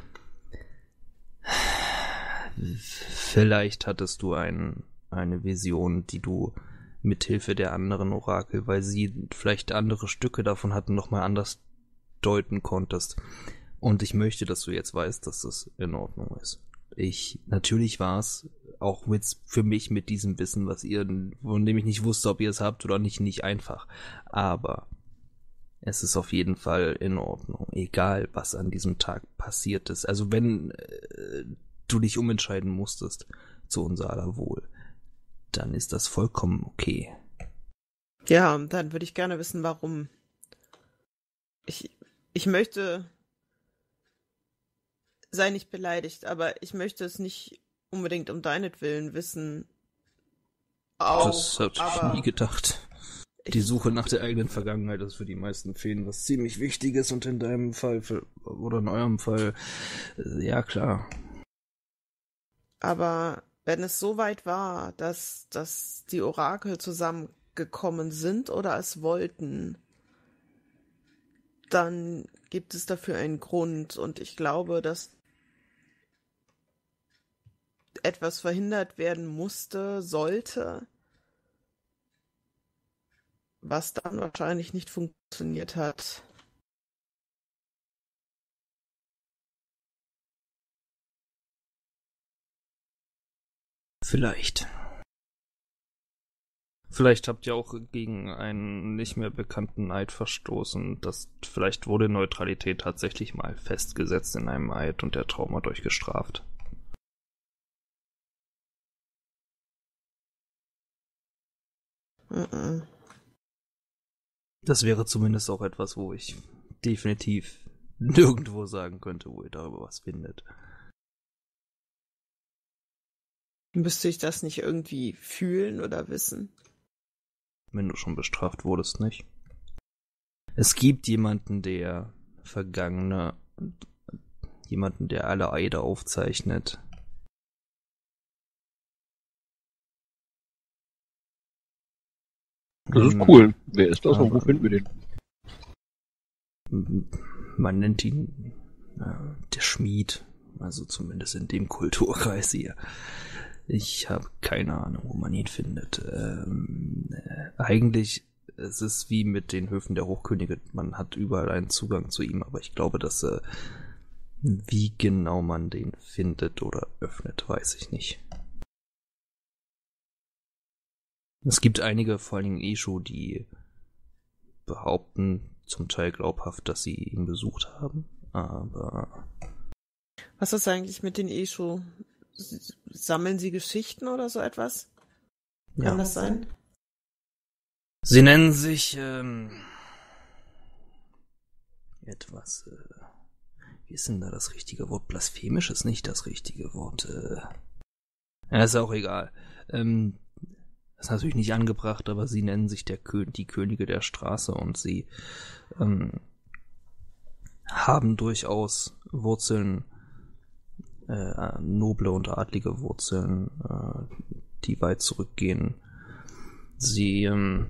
Vielleicht hattest du ein, eine Vision, die du mithilfe der anderen Orakel, weil sie vielleicht andere Stücke davon hatten, nochmal anders deuten konntest. Und ich möchte, dass du jetzt weißt, dass das in Ordnung ist. Ich, natürlich war es auch mit, für mich mit diesem Wissen, was ihr, von dem ich nicht wusste, ob ihr es habt oder nicht, nicht einfach. Aber es ist auf jeden Fall in Ordnung, egal was an diesem Tag passiert ist. Also wenn äh, du dich umentscheiden musstest zu unser aller Wohl, dann ist das vollkommen okay.
Ja, dann würde ich gerne wissen, warum. Ich, ich möchte, sei nicht beleidigt, aber ich möchte es nicht unbedingt um deinetwillen wissen. Auch,
das hatte ich nie gedacht. Die Suche nach der eigenen Vergangenheit ist für die meisten Feen was ziemlich Wichtiges und in deinem Fall, für, oder in eurem Fall, ja klar.
Aber wenn es so weit war, dass, dass die Orakel zusammengekommen sind oder es wollten, dann gibt es dafür einen Grund. Und ich glaube, dass etwas verhindert werden musste, sollte, was dann wahrscheinlich nicht funktioniert hat.
Vielleicht. Vielleicht habt ihr auch gegen einen nicht mehr bekannten Eid verstoßen. Das, vielleicht wurde Neutralität tatsächlich mal festgesetzt in einem Eid und der Traum hat euch gestraft.
Mhm.
Das wäre zumindest auch etwas, wo ich definitiv nirgendwo sagen könnte, wo ihr darüber was findet.
Müsste ich das nicht irgendwie fühlen oder wissen?
Wenn du schon bestraft wurdest, nicht? Es gibt jemanden, der vergangene, jemanden, der alle Eide aufzeichnet.
Das ist
Ähm,
cool. Wer ist das und
aber-
wo finden wir den?
Man nennt ihn äh, der Schmied, also zumindest in dem Kulturkreis hier. Ich habe keine Ahnung, wo man ihn findet. Ähm, äh, eigentlich es ist wie mit den Höfen der Hochkönige, man hat überall einen Zugang zu ihm, aber ich glaube, dass äh, wie genau man den findet oder öffnet, weiß ich nicht. Es gibt einige, vor allen Dingen Eshu, die behaupten, zum Teil glaubhaft, dass sie ihn besucht haben, aber
Was ist eigentlich mit den Eshu? S- Sammeln sie Geschichten oder so etwas? Kann
ja.
das sein?
Sie nennen sich ähm, etwas, äh, wie ist denn da das richtige Wort? Blasphemisch ist nicht das richtige Wort. Äh, ja, ist auch egal. Ähm, ist natürlich nicht angebracht, aber sie nennen sich der Kö- die Könige der Straße und sie ähm, haben durchaus Wurzeln, äh, noble und adlige Wurzeln, äh, die weit zurückgehen. Sie ähm,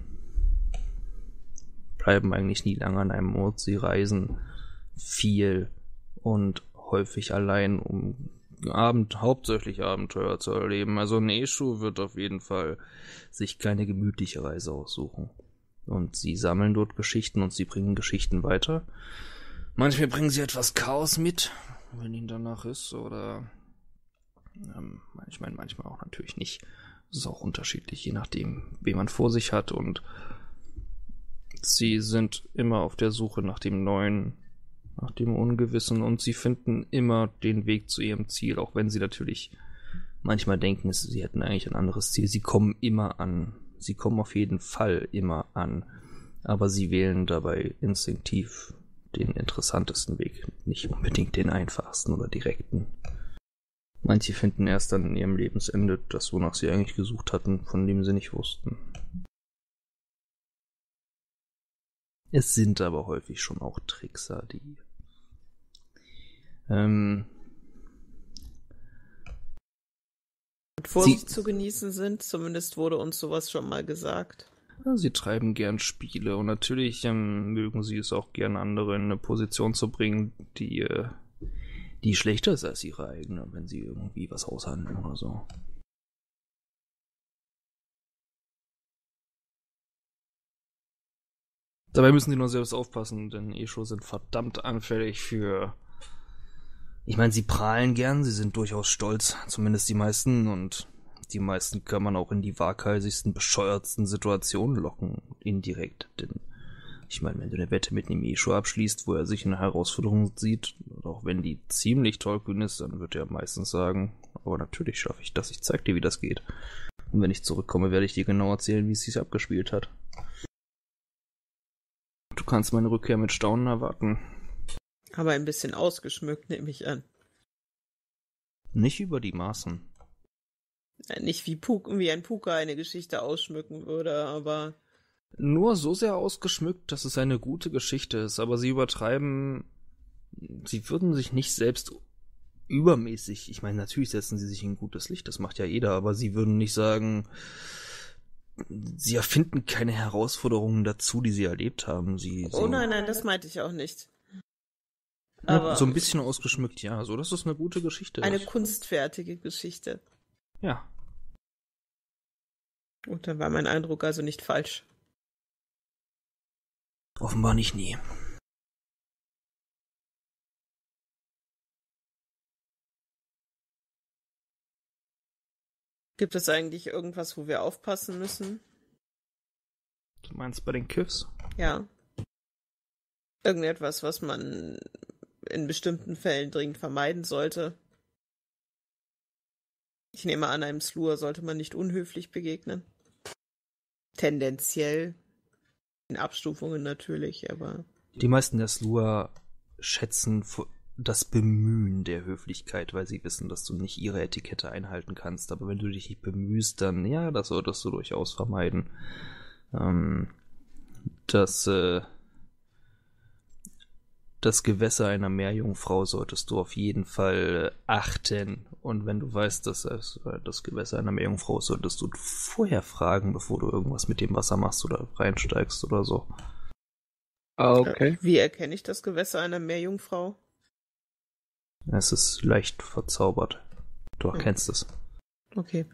bleiben eigentlich nie lange an einem Ort. Sie reisen viel und häufig allein, um Abend, hauptsächlich Abenteuer zu erleben. Also ein Eshu wird auf jeden Fall sich keine gemütliche Reise aussuchen. Und sie sammeln dort Geschichten und sie bringen Geschichten weiter. Manchmal bringen sie etwas Chaos mit, wenn ihnen danach ist, oder ähm, manchmal, manchmal auch natürlich nicht. Das ist auch unterschiedlich, je nachdem, wen man vor sich hat, und sie sind immer auf der Suche nach dem Neuen, nach dem Ungewissen, und sie finden immer den Weg zu ihrem Ziel, auch wenn sie natürlich manchmal denken, sie hätten eigentlich ein anderes Ziel. Sie kommen immer an. Sie kommen auf jeden Fall immer an. Aber sie wählen dabei instinktiv den interessantesten Weg, nicht unbedingt den einfachsten oder direkten. Manche finden erst dann in ihrem Lebensende das, wonach sie eigentlich gesucht hatten, von dem sie nicht wussten. Es sind aber häufig schon auch Trickser, die ähm,
Mit Vorsicht zu genießen sind, zumindest wurde uns sowas schon mal gesagt.
ja, sie treiben gern Spiele, und natürlich ähm, mögen sie es auch gern, andere in eine Position zu bringen, die, äh, die schlechter ist als ihre eigene, wenn sie irgendwie was aushandeln oder so. Dabei müssen sie nur selbst aufpassen, denn Eshu sind verdammt anfällig für... Ich meine, sie prahlen gern, sie sind durchaus stolz, zumindest die meisten, und die meisten kann man auch in die waghalsigsten, bescheuertsten Situationen locken, indirekt. Denn ich meine, wenn du eine Wette mit einem Eshu abschließt, wo er sich in einer Herausforderung sieht, und auch wenn die ziemlich tollkühn ist, dann wird er meistens sagen, aber natürlich schaffe ich das, ich zeig dir, wie das geht. Und wenn ich zurückkomme, werde ich dir genau erzählen, wie es sich abgespielt hat. Du kannst meine Rückkehr mit Staunen erwarten.
Aber ein bisschen ausgeschmückt, nehme ich an.
Nicht über die Maßen.
Äh, Nicht wie, Puk wie ein Puka eine Geschichte ausschmücken würde, aber
Nur so sehr ausgeschmückt, dass es eine gute Geschichte ist, aber sie übertreiben, sie würden sich nicht selbst übermäßig, ich meine, natürlich setzen sie sich in gutes Licht, das macht ja jeder, aber sie würden nicht sagen, sie erfinden keine Herausforderungen dazu, die sie erlebt haben. Sie,
oh
sie,
nein, nein, das meinte ich auch nicht.
Ja,
Aber
so ein bisschen ausgeschmückt, ja, so dass es eine gute Geschichte
eine
ist.
kunstfertige Geschichte.
Ja.
Und dann war mein Eindruck also nicht falsch.
Offenbar nicht nie.
Gibt es eigentlich irgendwas, wo wir aufpassen müssen?
Du meinst bei den Kiffs?
Ja. Irgendetwas, was man in bestimmten Fällen dringend vermeiden sollte. Ich nehme an, einem Slur sollte man nicht unhöflich begegnen. tendenziell. In Abstufungen natürlich, aber.
Die meisten der Slua schätzen fu- das Bemühen der Höflichkeit, weil sie wissen, dass du nicht ihre Etikette einhalten kannst. Aber wenn du dich nicht bemühst, dann, ja, das solltest du durchaus vermeiden. Ähm, das, äh, das Gewässer einer Meerjungfrau solltest du auf jeden Fall äh, achten. Und wenn du weißt, dass es äh, das Gewässer einer Meerjungfrau ist, solltest du vorher fragen, bevor du irgendwas mit dem Wasser machst oder reinsteigst oder so.
Ah, okay.
Äh, wie erkenne ich das Gewässer einer Meerjungfrau?
Es ist leicht verzaubert. Du erkennst es.
Okay.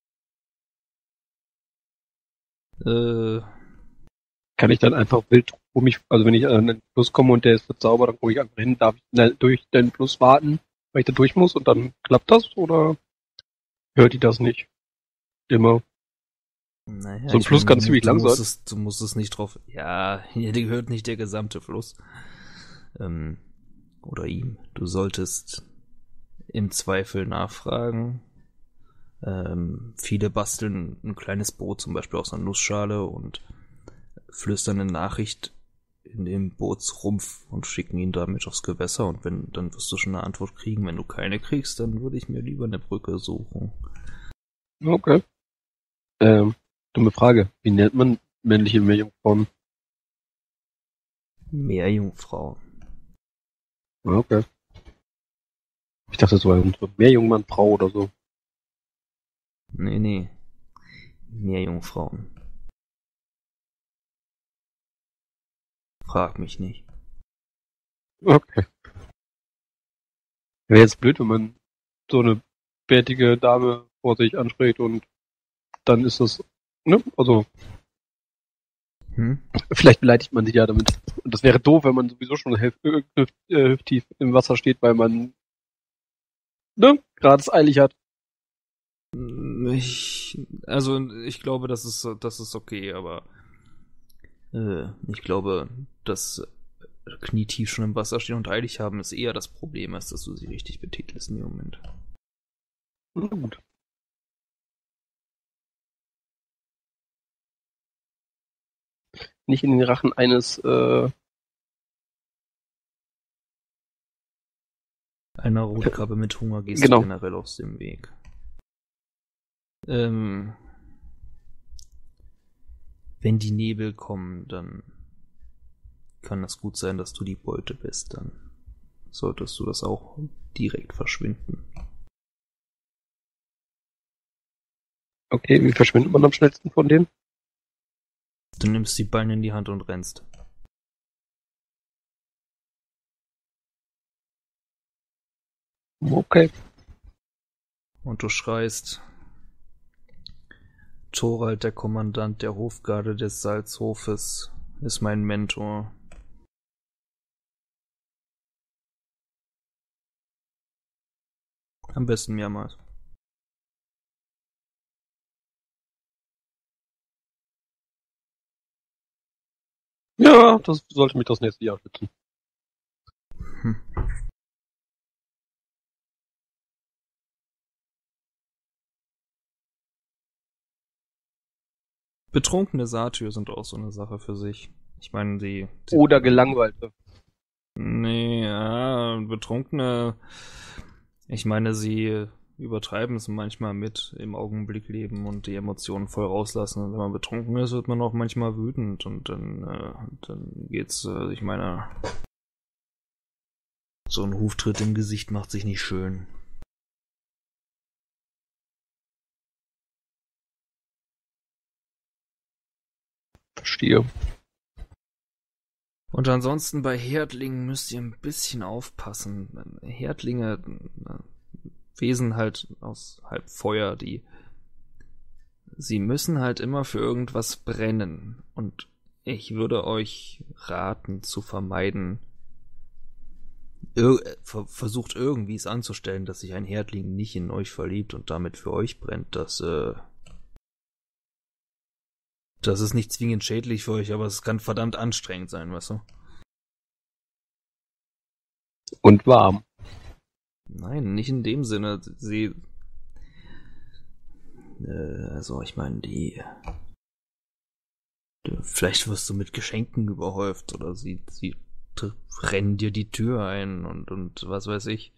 Äh,
Kann ich dann einfach wild um mich, also wenn ich an den Fluss komme und der ist verzaubert, dann gucke ich einfach hin, darf ich schnell durch den Fluss warten, weil ich da durch muss und dann klappt das oder hört die das nicht? Immer.
naja,
So ein
ich
Fluss
meine,
kann ziemlich
du
lang
musst
sein.
es, du musst es nicht drauf. Ja, hier gehört nicht der gesamte Fluss. Ähm, oder ihm. Du solltest im Zweifel nachfragen. Ähm, viele basteln ein kleines Boot, zum Beispiel aus einer Nussschale, und flüstern eine Nachricht in den Bootsrumpf und schicken ihn damit aufs Gewässer. Und wenn, dann wirst du schon eine Antwort kriegen. Wenn du keine kriegst, dann würde ich mir lieber eine Brücke suchen.
Okay. Ähm, dumme Frage. Wie nennt man männliche Meerjungfrauen?
Meerjungfrau.
Okay. Ich dachte, das war ein Meerjungmann, Frau oder so.
Nee, nee. Meerjungfrauen. Frag mich nicht.
Okay. Wäre jetzt blöd, wenn man so eine bärtige Dame vor sich anspricht und dann ist das, ne? Also,
Hm?
vielleicht beleidigt man sie ja damit. Und das wäre doof, wenn man sowieso schon hüft, hüft, äh, hüfttief im Wasser steht, weil man, ne? Gerade es eilig hat.
Ich, also ich glaube, das ist, das ist okay, aber äh, ich glaube, dass knietief schon im Wasser stehen und eilig haben ist eher das Problem, als dass du sie richtig betitelst in dem Moment.
Na gut. Nicht in den Rachen eines, äh,
Einer Rotkrabbe mit Hunger gehst
Genau.
du generell aus dem Weg. Ähm, wenn die Nebel kommen, dann kann es gut sein, dass du die Beute bist. Dann solltest du das auch direkt verschwinden.
okay, wie verschwindet man am schnellsten von denen?
Du nimmst die Beine in die Hand und rennst.
Okay.
Und du schreist: Thorald, der Kommandant der Hofgarde des Salzhofes, ist mein Mentor. Am besten mehrmals.
Ja, das sollte mich das nächste Jahr schützen.
Hm. Betrunkene Satyr sind auch so eine Sache für sich. Ich meine, die... die
Oder gelangweilte.
Nee, ja, Betrunkene... Ich meine, sie übertreiben es manchmal mit im Augenblick leben und die Emotionen voll rauslassen. Und wenn man betrunken ist, wird man auch manchmal wütend und dann, äh, dann geht's, äh, ich meine... So ein Huftritt im Gesicht macht sich nicht schön.
Verstehe.
Und ansonsten bei Herdlingen müsst ihr ein bisschen aufpassen. Herdlinge, Wesen halt aus halb Feuer, die, sie müssen halt immer für irgendwas brennen. Und ich würde euch raten zu vermeiden, ir- versucht irgendwie es anzustellen, dass sich ein Herdling nicht in euch verliebt und damit für euch brennt. Das, äh, das ist nicht zwingend schädlich für euch, aber es kann verdammt anstrengend sein, weißt du?
Und warm.
Nein, nicht in dem Sinne. Sie, äh, also ich meine, die Vielleicht wirst du mit Geschenken überhäuft oder sie, sie rennen dir die Tür ein und, und was weiß ich.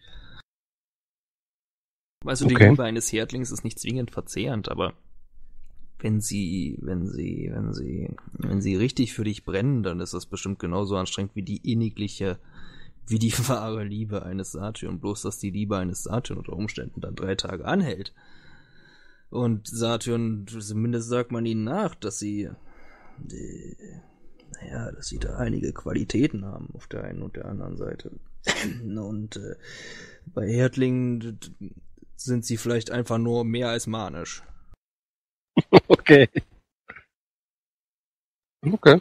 Weißt du, die
Okay.
Liebe eines Herdlings ist nicht zwingend verzehrend, aber wenn sie, wenn sie, wenn sie, wenn sie richtig für dich brennen, dann ist das bestimmt genauso anstrengend wie die innigliche, wie die wahre Liebe eines Satyr. Bloß, dass die Liebe eines Satyr unter Umständen dann drei Tage anhält. Und Satyren, zumindest sagt man ihnen nach, dass sie, die, naja, dass sie da einige Qualitäten haben auf der einen und der anderen Seite. Und äh, bei Herdlingen sind sie vielleicht einfach nur mehr als manisch.
Okay. Okay.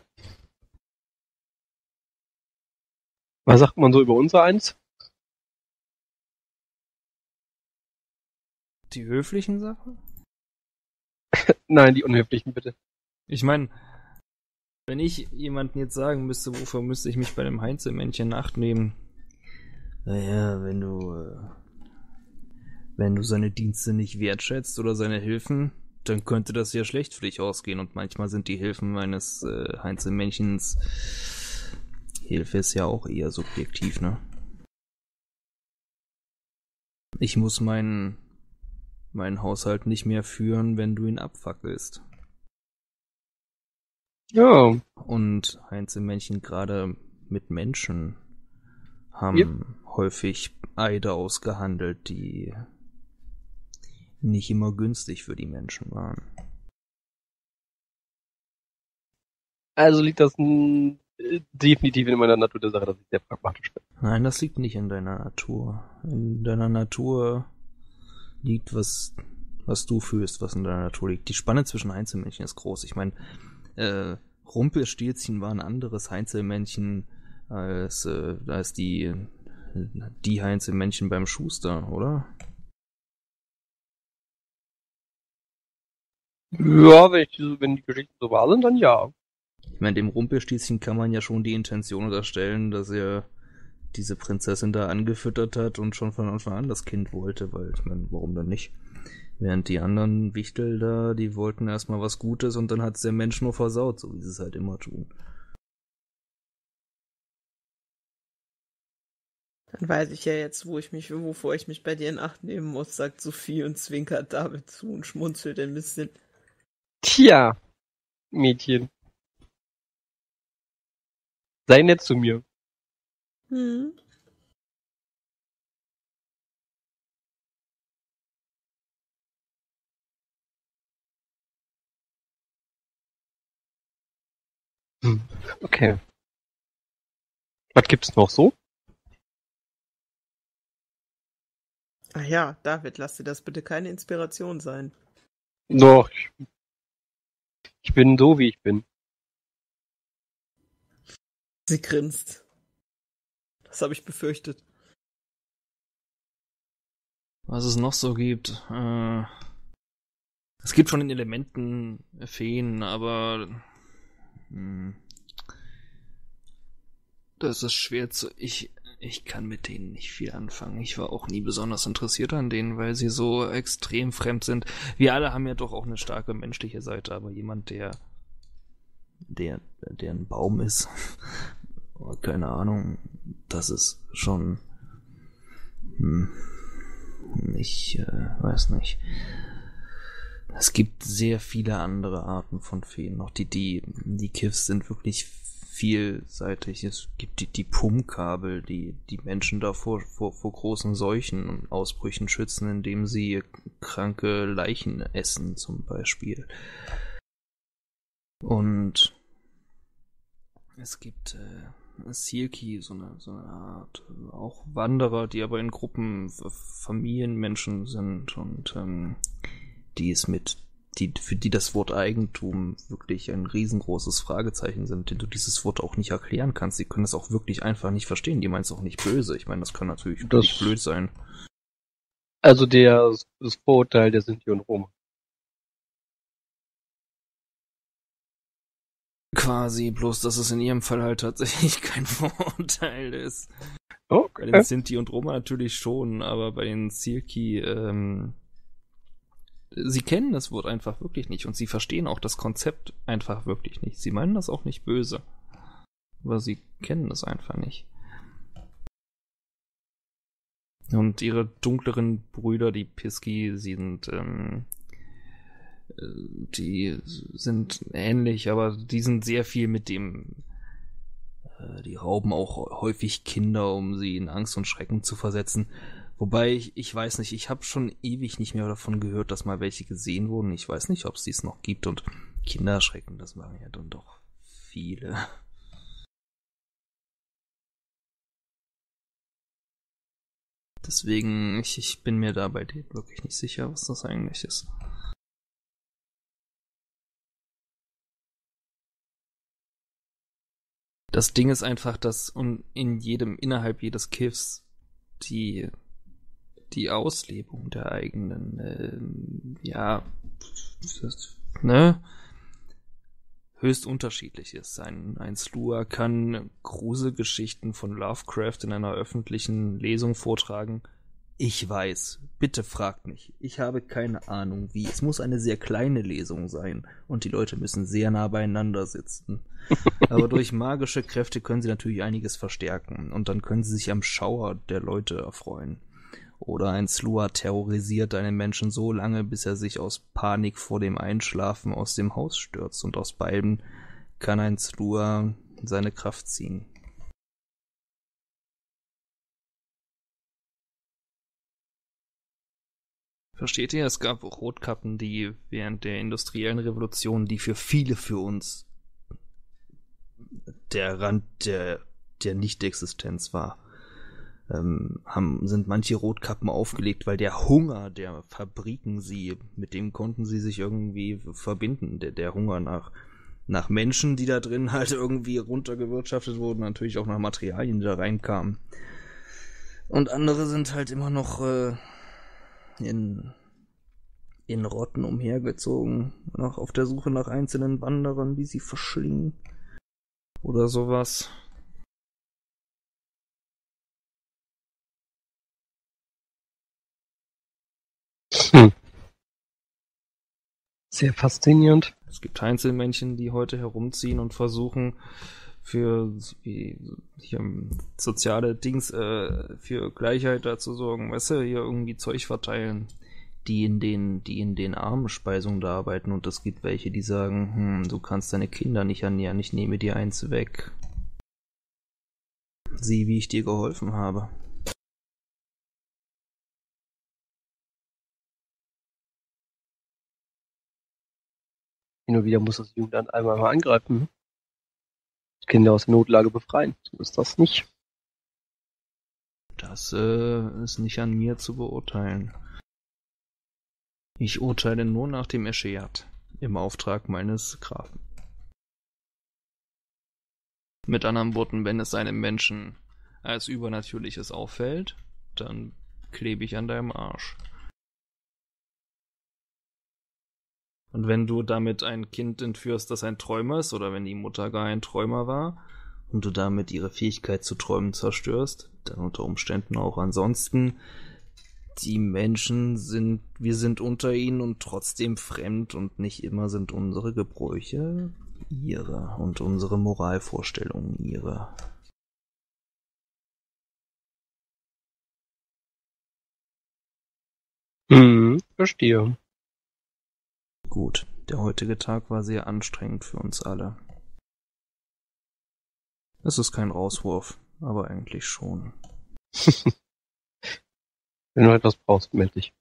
Was sagt man so über unser eins?
Die höflichen Sachen?
Nein, die unhöflichen, bitte.
Ich meine, wenn ich jemandem jetzt sagen müsste, wofür müsste ich mich bei dem Heinzelmännchen in Acht nehmen? Naja, wenn du, äh, wenn du seine Dienste nicht wertschätzt oder seine Hilfen, dann könnte das ja schlecht für dich ausgehen. Und manchmal sind die Hilfen meines äh, Heinzelmännchens, Hilfe ist ja auch eher subjektiv, ne? Ich muss meinen, meinen Haushalt nicht mehr führen, wenn du ihn abfackelst.
Ja.
Und Heinzelmännchen gerade mit Menschen haben
Yep.
häufig Eide ausgehandelt, die nicht immer günstig für die Menschen waren.
Also liegt das n- äh, definitiv in meiner Natur der Sache, dass ich sehr pragmatisch bin.
Nein, das liegt nicht in deiner Natur. In deiner Natur liegt, was, was du fühlst, was in deiner Natur liegt. Die Spanne zwischen Heinzelmännchen ist groß. Ich meine, äh, Rumpelstilzchen war ein anderes Heinzelmännchen als, äh, als die, die Heinzelmännchen beim Schuster, oder?
Ja, wenn, ich, so- wenn die Geschichten so wahr sind, dann ja.
Ich meine, dem Rumpelstilzchen kann man ja schon die Intention unterstellen, dass er diese Prinzessin da angefüttert hat und schon von Anfang an das Kind wollte, weil, ich meine, warum dann nicht? Während die anderen Wichtel da, die wollten erstmal was Gutes und dann hat's der Mensch nur versaut, so wie sie es halt immer tun.
Dann weiß ich ja jetzt, wo ich mich, wovor ich mich bei dir in Acht nehmen muss, sagt Sophie und zwinkert David zu und schmunzelt ein bisschen.
Tja, Mädchen. Sei nett zu mir.
Hm.
Hm. Okay. Was gibt's noch so?
Ach ja, David, lass dir das bitte keine Inspiration sein.
Doch. Ich, ich bin so, wie ich bin.
Sie grinst. Das habe ich befürchtet.
Was es noch so gibt, äh, es gibt von den Elementen Feen, aber mh, das ist schwer zu, ich, ich kann mit denen nicht viel anfangen. Ich war auch nie besonders interessiert an denen, weil sie so extrem fremd sind. Wir alle haben ja doch auch eine starke menschliche Seite, aber jemand, der, der, der ein Baum ist, keine Ahnung, das ist schon, hm, ich äh, weiß nicht. Es gibt sehr viele andere Arten von Feen noch. Die, die, die Kiffs sind wirklich vielseitig. Es gibt die, die Pummkabel, die die Menschen davor vor, vor großen Seuchen und Ausbrüchen schützen, indem sie kranke Leichen essen, zum Beispiel. Und es gibt äh, Silki, so eine, so eine Art, äh, auch Wanderer, die aber in Gruppen Familienmenschen sind und ähm, die es mit, die, für die das Wort Eigentum wirklich ein riesengroßes Fragezeichen sind, den du dieses Wort auch nicht erklären kannst. Die können es auch wirklich einfach nicht verstehen. Die meinen es auch nicht böse. Ich meine, das kann natürlich
Das-
nicht blöd sein.
Also der, das Vorurteil der Sinti und Roma.
Quasi, bloß dass es in ihrem Fall halt tatsächlich kein Vorurteil ist.
Oh,
Bei den
okay.
Sinti und Roma natürlich schon, aber bei den Silki, ähm, sie kennen das Wort einfach wirklich nicht und sie verstehen auch das Konzept einfach wirklich nicht. Sie meinen das auch nicht böse, aber sie kennen das einfach nicht. Und ihre dunkleren Brüder, die Pisky, sie sind, ähm, die sind ähnlich, aber die sind sehr viel mit dem, äh, die rauben auch häufig Kinder, um sie in Angst und Schrecken zu versetzen. Wobei, ich, ich weiß nicht, ich habe schon ewig nicht mehr davon gehört, dass mal welche gesehen wurden. Ich weiß nicht, ob es dies noch gibt und Kinderschrecken, das machen ja dann doch viele. Deswegen, ich, ich bin mir da bei dir wirklich nicht sicher, was das eigentlich ist. Das Ding ist einfach, dass in jedem, innerhalb jedes Kiffs die, die Auslebung der eigenen, äh, ja, das, ne, höchst unterschiedlich ist. Ein, ein Slua kann Gruselgeschichten von Lovecraft in einer öffentlichen Lesung vortragen. Ich weiß, bitte fragt nicht. Ich habe keine Ahnung wie. Es muss eine sehr kleine Lesung sein und die Leute müssen sehr nah beieinander sitzen. Aber durch magische Kräfte können sie natürlich einiges verstärken und dann können sie sich am Schauer der Leute erfreuen. Oder ein Slua terrorisiert einen Menschen so lange, bis er sich aus Panik vor dem Einschlafen aus dem Haus stürzt. Und aus beiden kann ein Slua seine Kraft ziehen. Versteht ihr? Es gab Rotkappen, die während der industriellen Revolution, die für viele für uns der Rand der, der Nicht-Existenz war. Ähm, haben, sind manche Rotkappen aufgelegt, weil der Hunger der Fabriken sie, mit dem konnten sie sich irgendwie verbinden. Der, der Hunger nach, nach Menschen, die da drin halt irgendwie runtergewirtschaftet wurden, natürlich auch nach Materialien, die da reinkamen. Und andere sind halt immer noch äh, in, in Rotten umhergezogen, noch auf der Suche nach einzelnen Wanderern, die sie verschlingen. Oder sowas.
Hm. Sehr faszinierend.
Es gibt Einzelmännchen, die heute herumziehen und versuchen für wie, hier, soziale Dings, äh, für Gleichheit da zu sorgen. Weißt du, hier irgendwie Zeug verteilen, die in den, die in den Armenspeisungen da arbeiten. Und es gibt welche, die sagen, hm, du kannst deine Kinder nicht ernähren, ich nehme dir eins weg. Sieh, wie ich dir geholfen habe.
Hin und wieder muss das Jugendamt einmal mal angreifen. Die Kinder aus der Notlage befreien. So ist das nicht.
Das äh, ist nicht an mir zu beurteilen. Ich urteile nur nach dem Escheat, im Auftrag meines Grafen. Mit anderen Worten, wenn es einem Menschen als Übernatürliches auffällt, dann klebe ich an deinem Arsch. Und wenn du damit ein Kind entführst, das ein Träumer ist, oder wenn die Mutter gar ein Träumer war, und du damit ihre Fähigkeit zu träumen zerstörst, dann unter Umständen auch. Ansonsten, die Menschen sind, wir sind unter ihnen und trotzdem fremd und nicht immer sind unsere Gebräuche ihre und unsere Moralvorstellungen ihre.
Hm, verstehe.
Gut, der heutige Tag war sehr anstrengend für uns alle. Es ist kein Rauswurf, aber eigentlich schon.
Wenn du etwas brauchst, melde dich.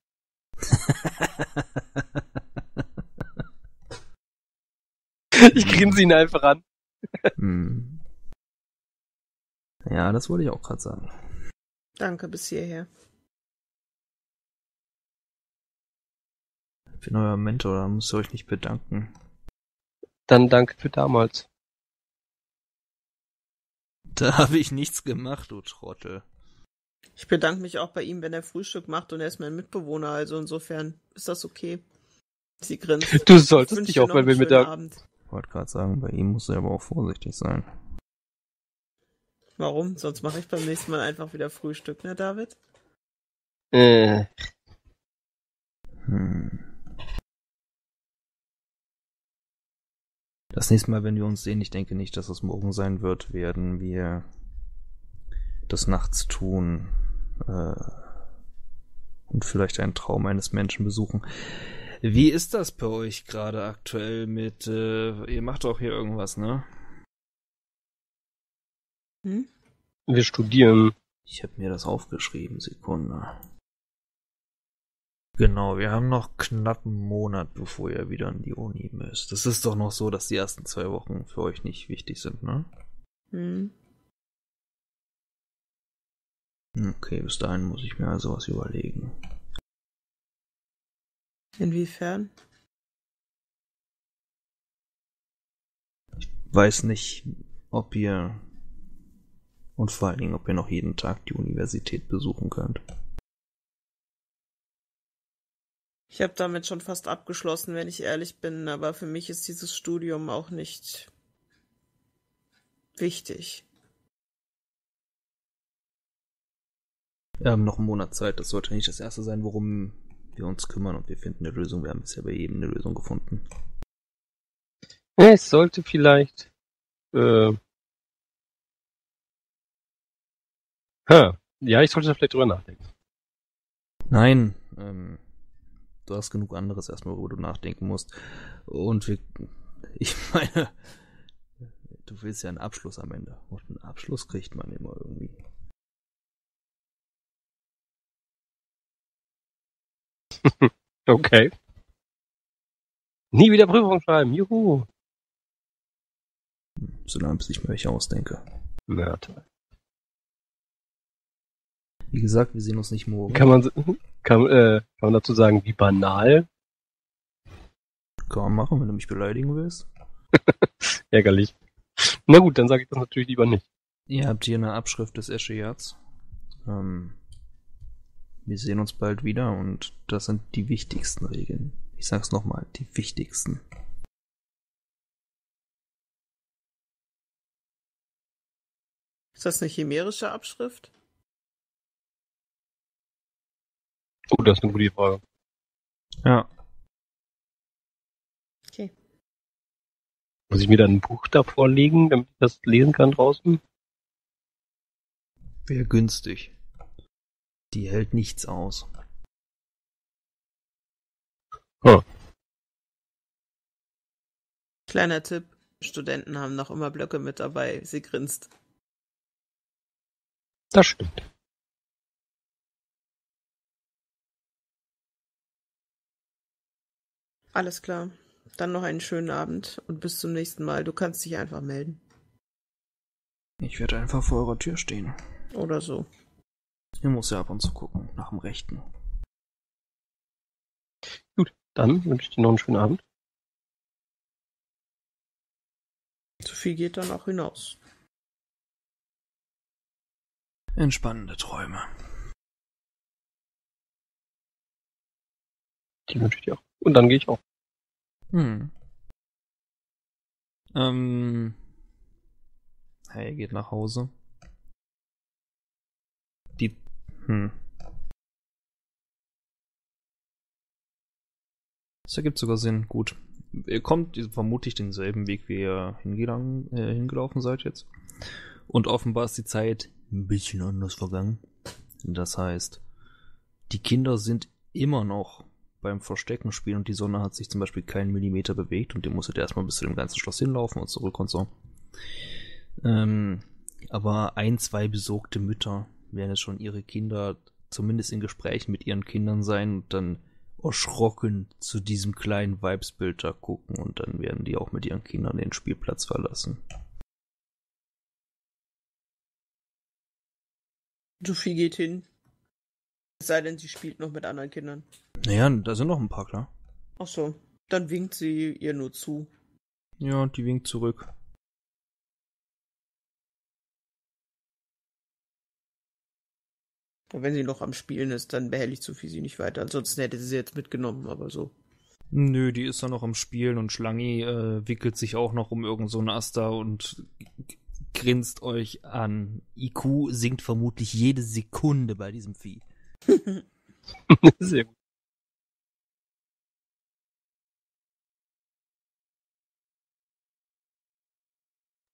Ich grinse ihn einfach an.
hm. Ja, das wollte ich auch gerade sagen.
Danke bis hierher.
Ich bin euer Mentor, da müsst ihr euch nicht bedanken.
Dann danke für damals.
Da habe ich nichts gemacht, du Trottel.
Ich bedanke mich auch bei ihm, wenn er Frühstück macht und er ist mein Mitbewohner, also insofern ist das okay. Sie grinst.
Du solltest dich auch, wenn wir mit der...
Abend.
Ich wollte gerade sagen, bei ihm muss er aber auch vorsichtig sein.
Warum? Sonst mache ich beim nächsten Mal einfach wieder Frühstück, ne, David?
Äh.
Hm. Das nächste Mal, wenn wir uns sehen, ich denke nicht, dass es morgen sein wird, werden wir das nachts tun äh, und vielleicht einen Traum eines Menschen besuchen. Wie ist das bei euch gerade aktuell mit, äh, ihr macht doch hier irgendwas, ne?
Hm?
Wir studieren.
Ich habe mir das aufgeschrieben, Sekunde. Genau, wir haben noch knapp einen Monat, bevor ihr wieder an die Uni müsst. Das ist doch noch so, dass die ersten zwei Wochen für euch nicht wichtig sind, ne?
Hm.
Okay, bis dahin muss ich mir also was überlegen.
Inwiefern?
Ich weiß nicht, ob ihr und vor allen Dingen, ob ihr noch jeden Tag die Universität besuchen könnt.
Ich habe damit schon fast abgeschlossen, wenn ich ehrlich bin, aber für mich ist dieses Studium auch nicht wichtig.
Wir haben noch einen Monat Zeit, das sollte nicht das erste sein, worum wir uns kümmern und wir finden eine Lösung. Wir haben bisher bei jedem eine Lösung gefunden.
Es sollte vielleicht äh, ha, ja, ich sollte da vielleicht drüber nachdenken.
Nein, ähm, du hast genug anderes erstmal, worüber du nachdenken musst. Und wir, ich meine, du willst ja einen Abschluss am Ende. Und einen Abschluss kriegt man immer irgendwie.
Okay. Nie wieder Prüfung schreiben, juhu.
Solange bis ich mir welche ausdenke.
Na toll.
Wie gesagt, wir sehen uns nicht morgen.
Kann man, kann, äh, kann man dazu sagen, wie banal?
Kann man machen, wenn du mich beleidigen willst.
Ärgerlich. Na gut, dann sage ich das natürlich lieber nicht.
Ihr habt hier eine Abschrift des Eschejats. Ähm, wir sehen uns bald wieder und das sind die wichtigsten Regeln. Ich sag's nochmal, die wichtigsten.
Ist das eine chimärische Abschrift?
Oh, das ist eine gute Frage.
Ja.
Okay.
Muss ich mir dann ein Buch davor legen, damit ich das lesen kann draußen?
Wäre günstig. Die hält nichts aus.
Huh.
Kleiner Tipp, Studenten haben noch immer Blöcke mit dabei. Sie grinst.
Das stimmt.
Alles klar. Dann noch einen schönen Abend und bis zum nächsten Mal. Du kannst dich einfach melden.
Ich werde einfach vor eurer Tür stehen.
Oder so.
Ihr muss ja ab und zu gucken, nach dem Rechten.
Gut, dann wünsche ich dir noch einen schönen Abend.
Zu viel geht dann auch hinaus.
Entspannende Träume.
Die wünsche ich dir auch. Und dann gehe ich auch.
Hm. Ähm. Hey, geht nach Hause. Die. Hm. Das ergibt sogar Sinn. Gut. Ihr kommt vermutlich denselben Weg, wie ihr hingegangen, äh, hingelaufen seid jetzt. Und offenbar ist die Zeit ein bisschen anders vergangen. Das heißt, die Kinder sind immer noch beim Verstecken spielen und die Sonne hat sich zum Beispiel keinen Millimeter bewegt und ihr musstet erstmal bis zu dem ganzen Schloss hinlaufen und zurück und so. Ähm, aber ein, zwei besorgte Mütter werden jetzt schon ihre Kinder zumindest in Gesprächen mit ihren Kindern sein und dann erschrocken zu diesem kleinen Weibsbild da gucken und dann werden die auch mit ihren Kindern den Spielplatz verlassen.
Sophie geht hin. Es sei denn, sie spielt noch mit anderen Kindern.
Naja, da sind noch ein paar, klar.
Ach so, dann winkt sie ihr nur zu.
Ja, die winkt zurück.
Und wenn sie noch am Spielen ist, dann behelligt Sophie sie nicht weiter. Ansonsten hätte sie sie jetzt mitgenommen, aber so.
Nö, die ist da noch am Spielen und Schlangi äh, wickelt sich auch noch um irgend so einen Aster und grinst euch an. I Q sinkt vermutlich jede Sekunde bei diesem Vieh.
Sehr gut.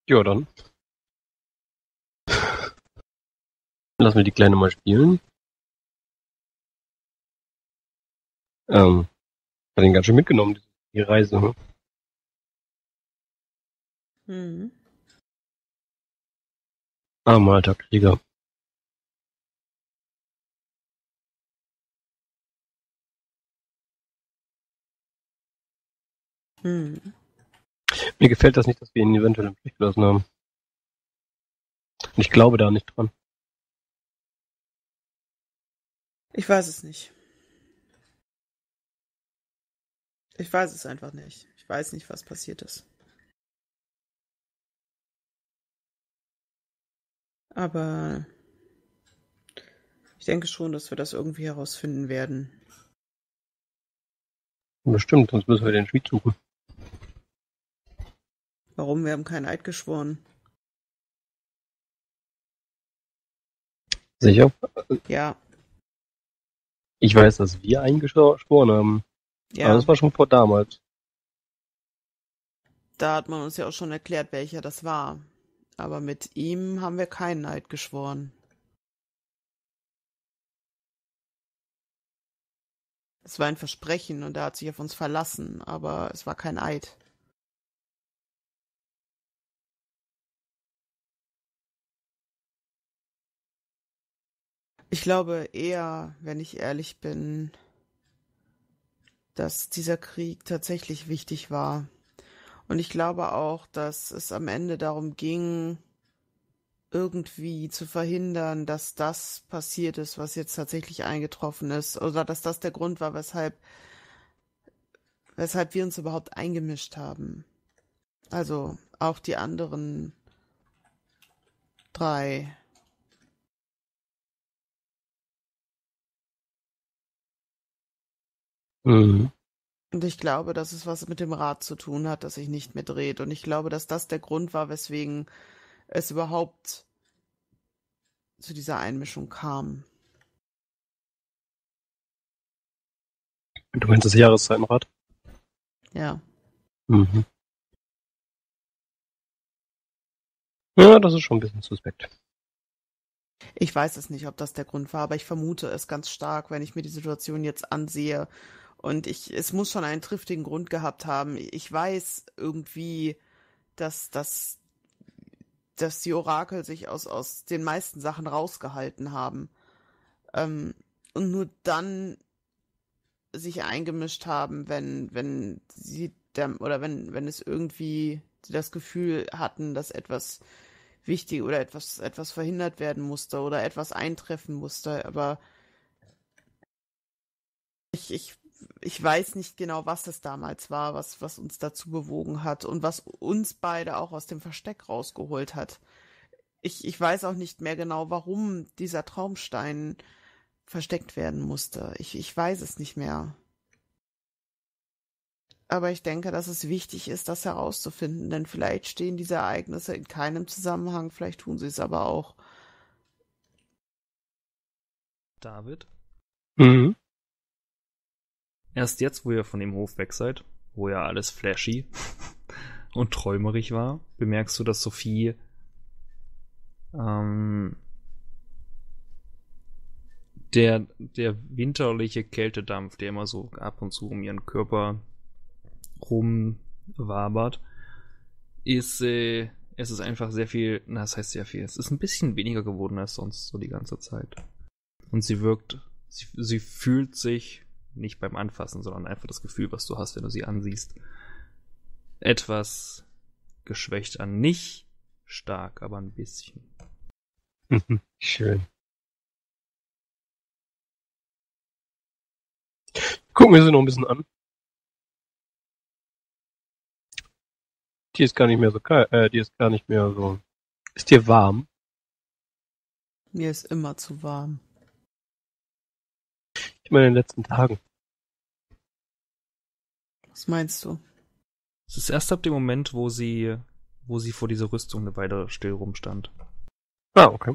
Ja, dann. Lassen wir die Kleine mal spielen. Ähm, hat ihn ganz schön mitgenommen, die Reise. Hm?
Mhm.
Armer alter Krieger.
Mhm.
Mir gefällt das nicht, dass wir ihn eventuell im Stich gelassen haben. Und ich glaube da nicht dran.
Ich weiß es nicht. Ich weiß es einfach nicht. Ich weiß nicht, was passiert ist. Aber ich denke schon, dass wir das irgendwie herausfinden werden.
Bestimmt, sonst müssen wir den Schmied suchen.
Warum? Wir haben keinen Eid geschworen.
Sicher?
Ja,
Ich weiß, dass wir eingeschworen haben. Aber
ja.
das war schon vor damals.
Da hat man uns ja auch schon erklärt, welcher das war. Aber mit ihm haben wir keinen Eid geschworen. Es war ein Versprechen und er hat sich auf uns verlassen, aber es war kein Eid. Ich glaube eher, wenn ich ehrlich bin, dass dieser Krieg tatsächlich wichtig war. Und ich glaube auch, dass es am Ende darum ging, irgendwie zu verhindern, dass das passiert ist, was jetzt tatsächlich eingetroffen ist. Oder dass das der Grund war, weshalb, weshalb wir uns überhaupt eingemischt haben. Also auch die anderen drei.
Mhm.
Und ich glaube, dass es was mit dem Rad zu tun hat, das sich nicht mehr dreht. Und ich glaube, dass das der Grund war, weswegen es überhaupt zu dieser Einmischung kam.
Du meinst das Jahreszeitenrad?
Ja.
Mhm. Ja, das ist schon ein bisschen suspekt.
Ich weiß es nicht, ob das der Grund war, aber ich vermute es ganz stark, wenn ich mir die Situation jetzt ansehe. Und ich, es muss schon einen triftigen Grund gehabt haben. Ich weiß irgendwie, dass, dass, dass die Orakel sich aus, aus den meisten Sachen rausgehalten haben. Ähm, und nur dann sich eingemischt haben, wenn, wenn sie der, oder wenn, wenn es irgendwie sie das Gefühl hatten, dass etwas wichtig oder etwas, etwas verhindert werden musste oder etwas eintreffen musste. Aber ich, ich, ich weiß nicht genau, was es damals war, was, was uns dazu bewogen hat und was uns beide auch aus dem Versteck rausgeholt hat. Ich, ich weiß auch nicht mehr genau, warum dieser Traumstein versteckt werden musste. Ich, ich weiß es nicht mehr. Aber ich denke, dass es wichtig ist, das herauszufinden, denn vielleicht stehen diese Ereignisse in keinem Zusammenhang, vielleicht tun sie es aber auch.
David?
Mhm.
Erst jetzt, wo ihr von dem Hof weg seid, wo ja alles flashy und träumerig war, bemerkst du, dass Sophie ähm, der, der winterliche Kältedampf, der immer so ab und zu um ihren Körper rumwabert, ist, äh, es ist einfach sehr viel, na, das heißt sehr viel, es ist ein bisschen weniger geworden als sonst so die ganze Zeit. Und sie wirkt, sie, sie fühlt sich nicht beim Anfassen, sondern einfach das Gefühl, was du hast, wenn du sie ansiehst, etwas geschwächt an. Nicht stark, aber ein bisschen.
Mhm. Schön. Gucken wir sie noch ein bisschen an. Die ist gar nicht mehr so kalt, äh, die ist gar nicht mehr so. Ist dir warm?
Mir ist immer zu warm.
Ich meine in den letzten Tagen.
Was meinst du?
Es ist erst ab dem Moment, wo sie, wo sie vor dieser Rüstung eine Weile still rumstand.
Ah, okay.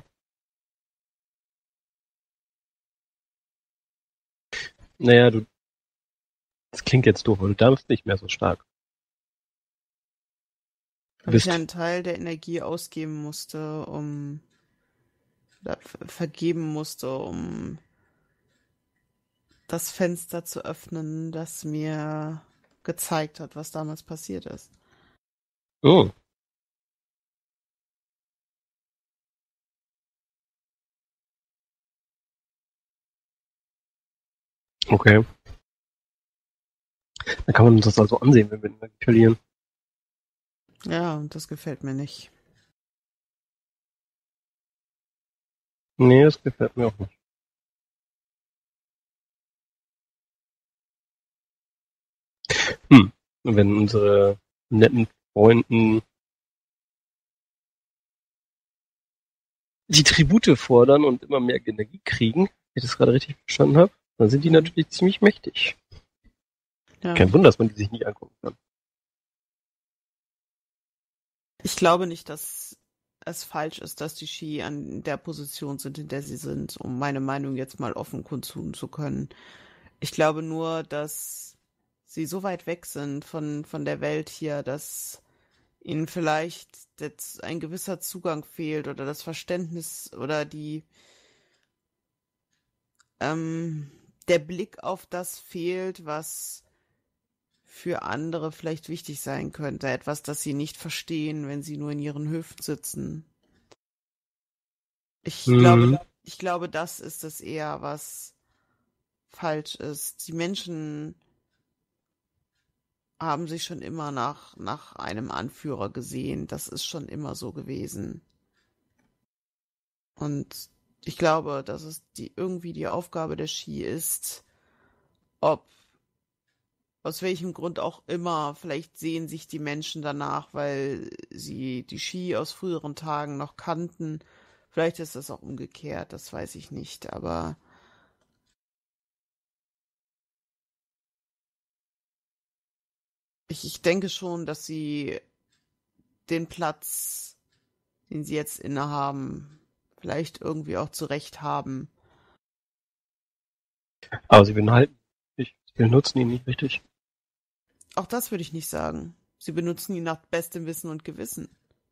Naja, du. Das klingt jetzt doof, aber du dampfst nicht mehr so stark.
Weil ich
bist.
einen Teil der Energie ausgeben musste, um oder ver- vergeben musste, um das Fenster zu öffnen, das mir gezeigt hat, was damals passiert ist.
Oh, okay. Dann kann man uns das also ansehen, wenn wir Energie verlieren.
Ja, und das gefällt mir nicht.
Nee, das gefällt mir auch nicht. Hm. Und wenn unsere netten Freunden die Tribute fordern und immer mehr Energie kriegen, wenn ich das gerade richtig verstanden habe, dann sind die
Mhm.
natürlich ziemlich mächtig.
Ja.
Kein Wunder, dass man die sich nicht angucken kann.
Ich glaube nicht, dass es falsch ist, dass die Ski an der Position sind, in der sie sind, um meine Meinung jetzt mal offen kundtun zu können. Ich glaube nur, dass sie so weit weg sind von, von der Welt hier, dass ihnen vielleicht jetzt ein gewisser Zugang fehlt oder das Verständnis oder die, ähm, der Blick auf das fehlt, was für andere vielleicht wichtig sein könnte. Etwas, das sie nicht verstehen, wenn sie nur in ihren Höfen sitzen. Ich
Mhm.
glaube, ich glaube, das ist es eher, was falsch ist. Die Menschen haben sich schon immer nach, nach einem Anführer gesehen. Das ist schon immer so gewesen. Und ich glaube, dass es die, irgendwie die Aufgabe der Ski ist, ob aus welchem Grund auch immer, vielleicht sehen sich die Menschen danach, weil sie die Ski aus früheren Tagen noch kannten. Vielleicht ist das auch umgekehrt, das weiß ich nicht, aber ich, ich denke schon, dass sie den Platz, den sie jetzt innehaben, vielleicht irgendwie auch zurecht haben.
Aber sie behalten nicht. Sie nutzen ihn nicht richtig.
Auch das würde ich nicht sagen. Sie benutzen ihn nach bestem Wissen und Gewissen.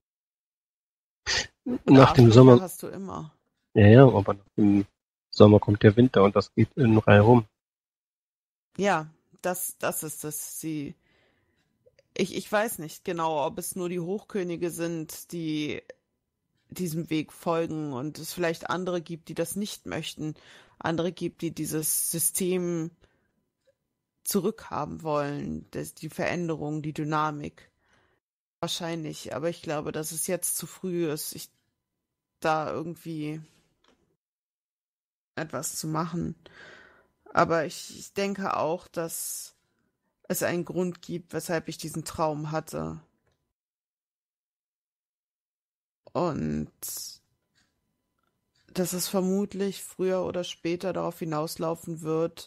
Und
Nach dem
Arschlöcher
Sommer,
hast du immer.
ja, ja, aber nach dem Sommer kommt der Winter und das geht in Reihe rum.
Ja, das, das ist es. Sie, ich, ich weiß nicht genau, ob es nur die Hochkönige sind, die diesem Weg folgen und es vielleicht andere gibt, die das nicht möchten. Andere gibt, die dieses System zurückhaben wollen, das, die Veränderung, die Dynamik. Wahrscheinlich, aber ich glaube, dass es jetzt zu früh ist, ich, da irgendwie etwas zu machen. Aber ich, ich denke auch, dass es einen Grund gibt, weshalb ich diesen Traum hatte. Und dass es vermutlich früher oder später darauf hinauslaufen wird,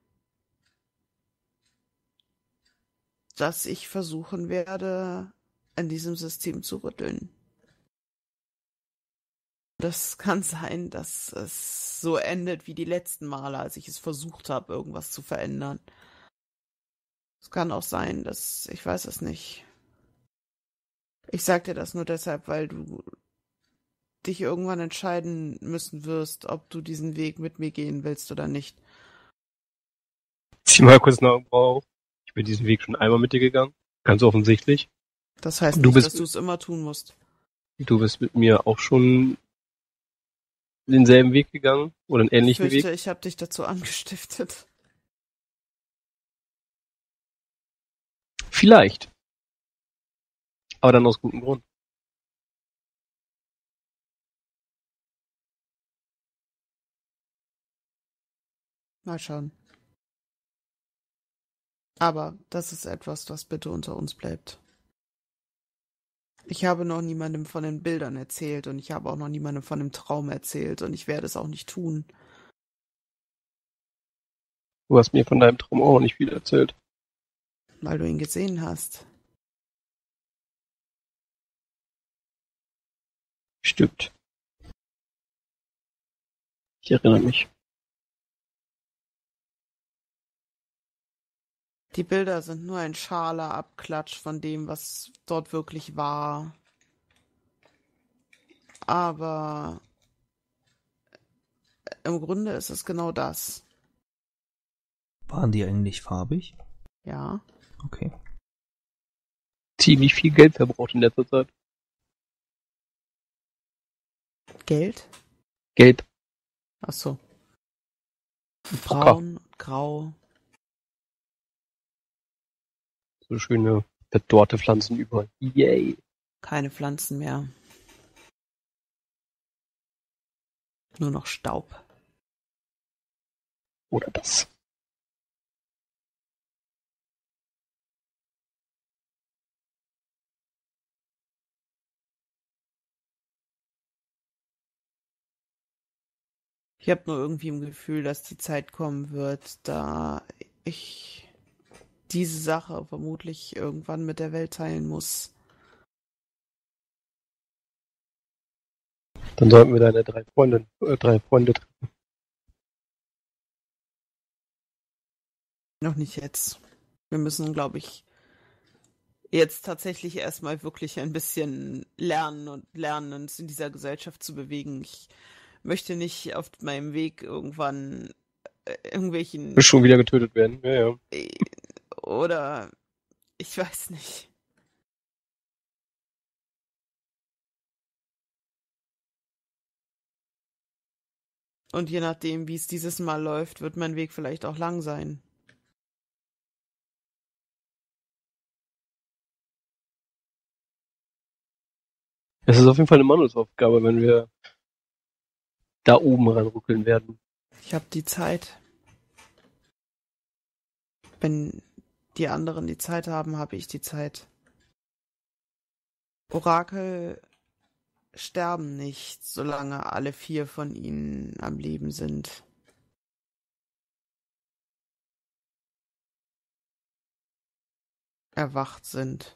dass ich versuchen werde, an diesem System zu rütteln. Das kann sein, dass es so endet wie die letzten Male, als ich es versucht habe, irgendwas zu verändern. Es kann auch sein, dass, ich weiß es nicht. Ich sag dir das nur deshalb, weil du dich irgendwann entscheiden müssen wirst, ob du diesen Weg mit mir gehen willst oder nicht.
Zieh mal kurz nach dem Bauch. Ich bin diesen Weg schon einmal mit dir gegangen. Ganz offensichtlich.
Das heißt
Du
nicht,
bist-
dass du es immer tun musst.
Du bist mit mir auch schon denselben Weg gegangen oder einen
Ich
ähnlichen
fürchte,
Weg.
ich habe dich dazu angestiftet.
Vielleicht. Aber dann aus gutem Grund.
Mal schauen. Aber das ist etwas, was bitte unter uns bleibt. Ich habe noch niemandem von den Bildern erzählt und ich habe auch noch niemandem von dem Traum erzählt und ich werde es auch nicht tun.
Du hast mir von deinem Traum auch noch nicht viel erzählt.
Weil du ihn gesehen hast.
Stimmt. Ich erinnere mich.
Die Bilder sind nur ein schaler Abklatsch von dem, was dort wirklich war. Aber im Grunde ist es genau das.
Waren die eigentlich farbig?
Ja.
Okay.
Ziemlich viel Geld verbraucht in letzter Zeit.
Geld?
Gelb.
Ach so.
Ocker.
Braun, grau.
So schöne verdorrte Pflanzen überall. Yay.
Keine Pflanzen mehr. Nur noch Staub.
Oder das.
Ich habe nur irgendwie im Gefühl, dass die Zeit kommen wird, da ich diese Sache vermutlich irgendwann mit der Welt teilen muss.
Dann sollten wir deine drei Freunde, äh, drei Freunde treffen.
Noch nicht jetzt. Wir müssen, glaube ich, jetzt tatsächlich erstmal wirklich ein bisschen lernen und lernen, uns in dieser Gesellschaft zu bewegen. Ich möchte nicht auf meinem Weg irgendwann äh, irgendwelchen
Schon wieder getötet werden. Ja, ja.
äh, oder ich weiß nicht. Und je nachdem, wie es dieses Mal läuft, wird mein Weg vielleicht auch lang sein.
Es ist auf jeden Fall eine Mannesaufgabe, wenn wir da oben ranruckeln werden.
Ich habe die Zeit. Wenn die anderen die Zeit haben, habe ich die Zeit. Orakel sterben nicht, solange alle vier von ihnen am Leben sind. Erwacht sind.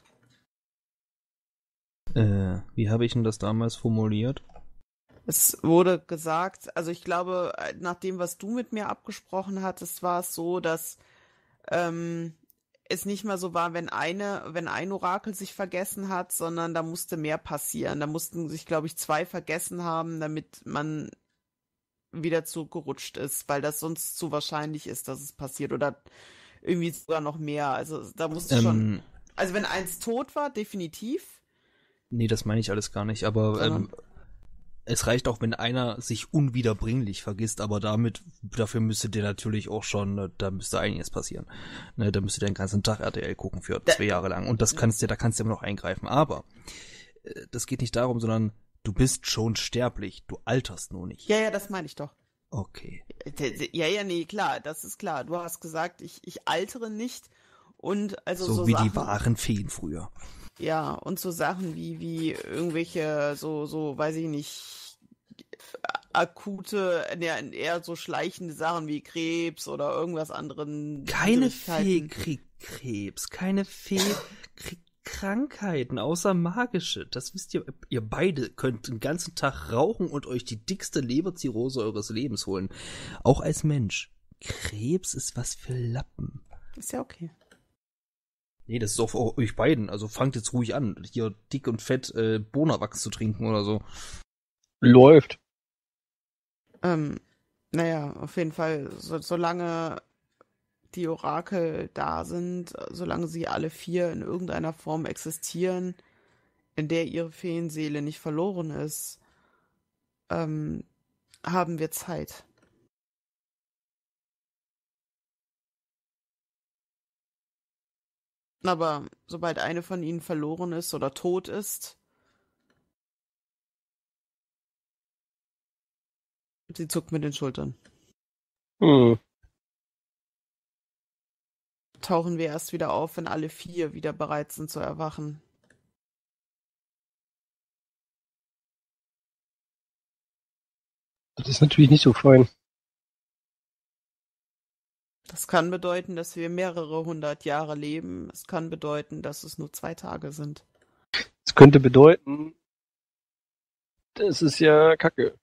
Äh, wie habe ich denn das damals formuliert?
Es wurde gesagt, also ich glaube, nach dem, was du mit mir abgesprochen hattest, war es so, dass ähm, es nicht mal so war, wenn eine, wenn ein Orakel sich vergessen hat, sondern da musste mehr passieren. Da mussten sich, glaube ich, zwei vergessen haben, damit man wieder zurückgerutscht ist, weil das sonst zu wahrscheinlich ist, dass es passiert. Oder irgendwie sogar noch mehr. Also da musste schon.
Ähm,
Also wenn eins tot war, definitiv.
nee, das meine ich alles gar nicht, aber
Sondern-
ähm, es reicht auch, wenn einer sich unwiederbringlich vergisst, aber damit, dafür müsste dir natürlich auch schon, äh, da müsste einiges passieren. Ne, da müsste der den ganzen Tag R T L gucken für
Da-
zwei Jahre lang. Und das kannst du, da kannst du immer noch eingreifen. Aber äh, das geht nicht darum, sondern du bist schon sterblich. Du alterst nur nicht.
Ja, ja, das meine ich doch.
Okay.
Ja, ja, nee, klar, das ist klar. Du hast gesagt, ich, ich altere nicht. Und also
So,
so,
wie
Sachen,
die wahren Feen früher.
ja, und so Sachen wie, wie irgendwelche, so, so, weiß ich nicht, akute, ne, eher so schleichende Sachen wie Krebs oder irgendwas anderen.
Keine Fee
Widrigkeiten.
kriegt Krebs. Keine Fee kriegt Krankheiten, außer magische. Das wisst ihr, ihr beide könnt den ganzen Tag rauchen und euch die dickste Leberzirrhose eures Lebens holen. Auch als Mensch. Krebs ist was für Lappen.
Ist ja okay.
Nee, das ist auch für euch beiden. Also fangt jetzt ruhig an, hier dick und fett äh, Bonawachs zu trinken oder so.
Läuft.
Ähm, naja, auf jeden Fall, so, solange die Orakel da sind, solange sie alle vier in irgendeiner Form existieren, in der ihre Feenseele nicht verloren ist, ähm, haben wir Zeit. Aber sobald eine von ihnen verloren ist oder tot ist, sie zuckt mit den Schultern,
Hm.
tauchen wir erst wieder auf, wenn alle vier wieder bereit sind zu erwachen.
Das ist natürlich nicht so fein.
Das kann bedeuten, dass wir mehrere hundert Jahre leben. Es kann bedeuten, dass es nur zwei Tage sind.
Das könnte bedeuten, das ist ja Kacke.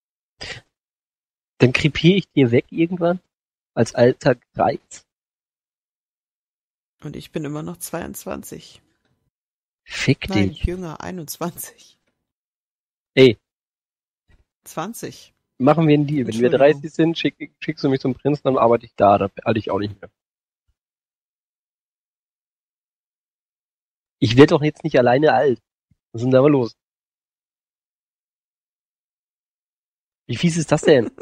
Dann krepiere ich dir weg irgendwann als alter Greis.
Und ich bin immer noch zweiundzwanzig.
Fick
Nein,
dich.
jünger, einundzwanzig.
Ey,
zwanzig.
machen wir einen Deal. Wenn wir
Entschuldigung.
dreißig sind, schick, schickst du mich zum Prinzen, dann arbeite ich da. Da behalte ich auch nicht mehr. Ich werde doch jetzt nicht alleine alt. Was ist denn da mal los? Wie fies ist das denn?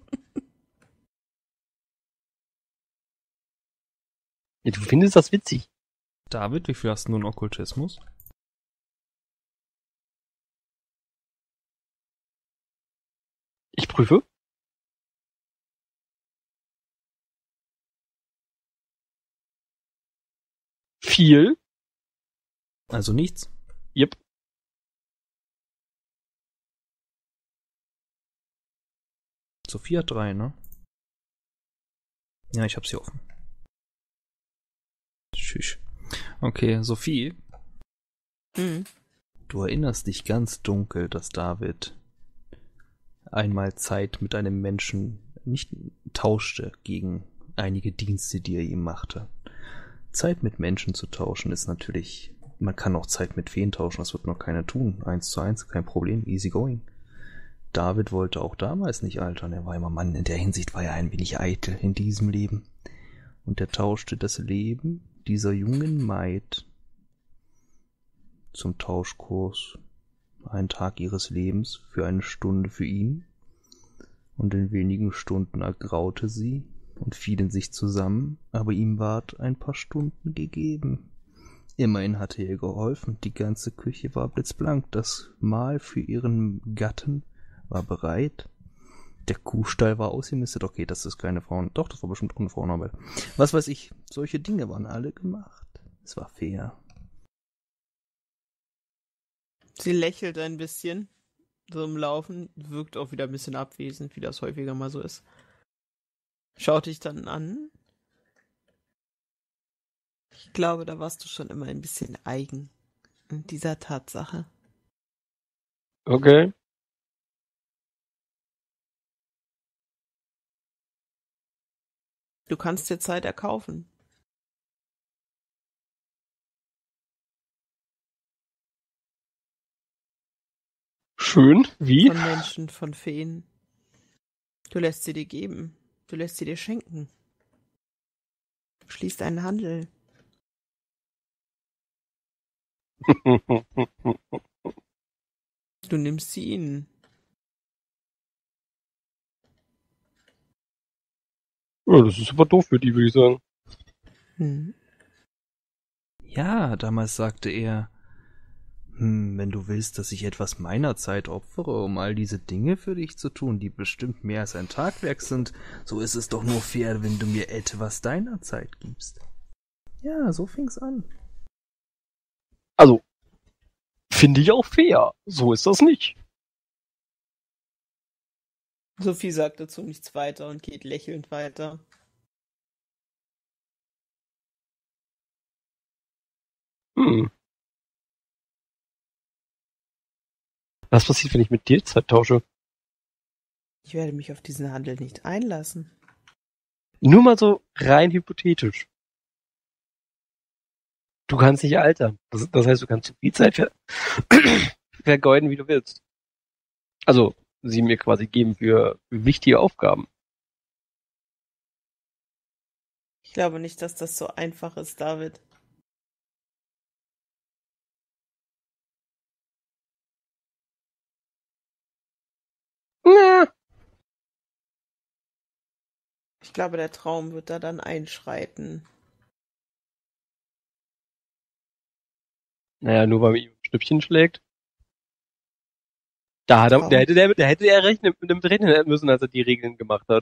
Ja, du findest das witzig.
David, wie viel hast du nun Okkultismus?
Ich prüfe. Viel.
Also nichts?
Yep.
Sophie hat drei, ne? Ja, ich hab sie offen. Tschüss. Okay, Sophie,
Hm.
du erinnerst dich ganz dunkel, dass David einmal Zeit mit einem Menschen nicht tauschte gegen einige Dienste, die er ihm machte. Zeit mit Menschen zu tauschen ist natürlich, man kann auch Zeit mit Feen tauschen, das wird noch keiner tun. Eins zu eins, kein Problem, easy going. David wollte auch damals nicht altern, er war immer Mann, in der Hinsicht war er ein wenig eitel in diesem Leben. Und er tauschte das Leben dieser jungen Maid zum Tauschkurs, einen Tag ihres Lebens für eine Stunde für ihn. Und in wenigen Stunden ergraute sie und fielen sich zusammen, aber ihm ward ein paar Stunden gegeben. Immerhin hatte er ihr geholfen, die ganze Küche war blitzblank, das Mahl für ihren Gatten war bereit, der Kuhstall war ausgemistet, okay, das ist keine Frauen, doch, das war bestimmt auch eine Frauenarbeit. Was weiß ich, solche Dinge waren alle gemacht. Es war fair.
Sie lächelt ein bisschen, so im Laufen, wirkt auch wieder ein bisschen abwesend, wie das häufiger mal so ist. Schaut dich dann an. Ich glaube, da warst du schon immer ein bisschen eigen in dieser Tatsache.
Okay.
Du kannst dir Zeit erkaufen.
Schön. Wie?
Von Menschen, von Feen. Du lässt sie dir geben. Du lässt sie dir schenken. Du schließt einen Handel. Du nimmst sie ihnen.
Ja, das ist aber doof für die, würde ich sagen.
Hm.
Ja, damals sagte er, hm, wenn du willst, dass ich etwas meiner Zeit opfere, um all diese Dinge für dich zu tun, die bestimmt mehr als ein Tagwerk sind, so ist es doch nur fair, wenn du mir etwas deiner Zeit gibst. Ja, so fing's an.
Also, finde ich auch fair. So ist das nicht.
Sophie sagt dazu nichts weiter und geht lächelnd weiter.
Hm. Was passiert, wenn ich mit dir Zeit tausche?
Ich werde mich auf diesen Handel nicht einlassen.
Nur mal so rein hypothetisch. Du kannst nicht altern. Das, das heißt, du kannst so viel Zeit ver vergeuden, wie du willst. Also, sie mir quasi geben für, für wichtige Aufgaben.
Ich glaube nicht, dass das so einfach ist, David.
Na,
Ich glaube, der Traum wird da dann einschreiten.
naja, nur weil man ihm ein Stüppchen schlägt. Da, hat er,
Traum.
da hätte der, da hätte er rechnen, mit dem rechnen müssen, als er die Regeln gemacht hat.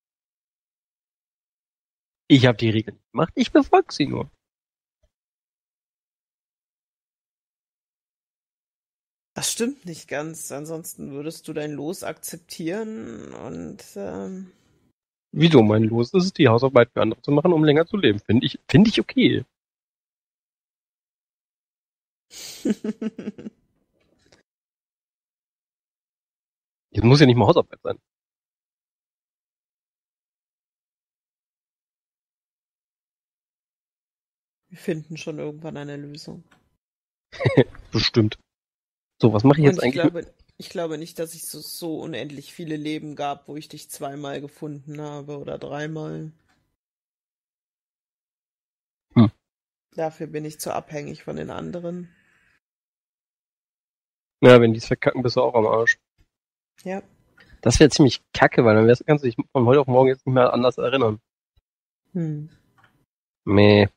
Ich habe die Regeln gemacht, ich befolge sie nur.
Das stimmt nicht ganz. Ansonsten würdest du dein Los akzeptieren und ähm,
Wieso? Mein Los ist es, die Hausarbeit für andere zu machen, um länger zu leben. Finde ich, finde ich okay. Es muss ja nicht mal Hausarbeit sein.
Wie Wir finden schon irgendwann eine Lösung.
Bestimmt. So, was mache ich jetzt
Und ich
eigentlich?
glaube, ich glaube nicht, dass es so, so unendlich viele Leben gab, wo ich dich zweimal gefunden habe oder dreimal.
Hm.
Dafür bin ich zu abhängig von den anderen.
Ja, wenn die es verkacken, bist du auch am Arsch.
Ja.
Das wäre ziemlich kacke, weil dann wärst, kannst du dich von heute auf morgen jetzt nicht mehr anders erinnern.
Hm.
Meh.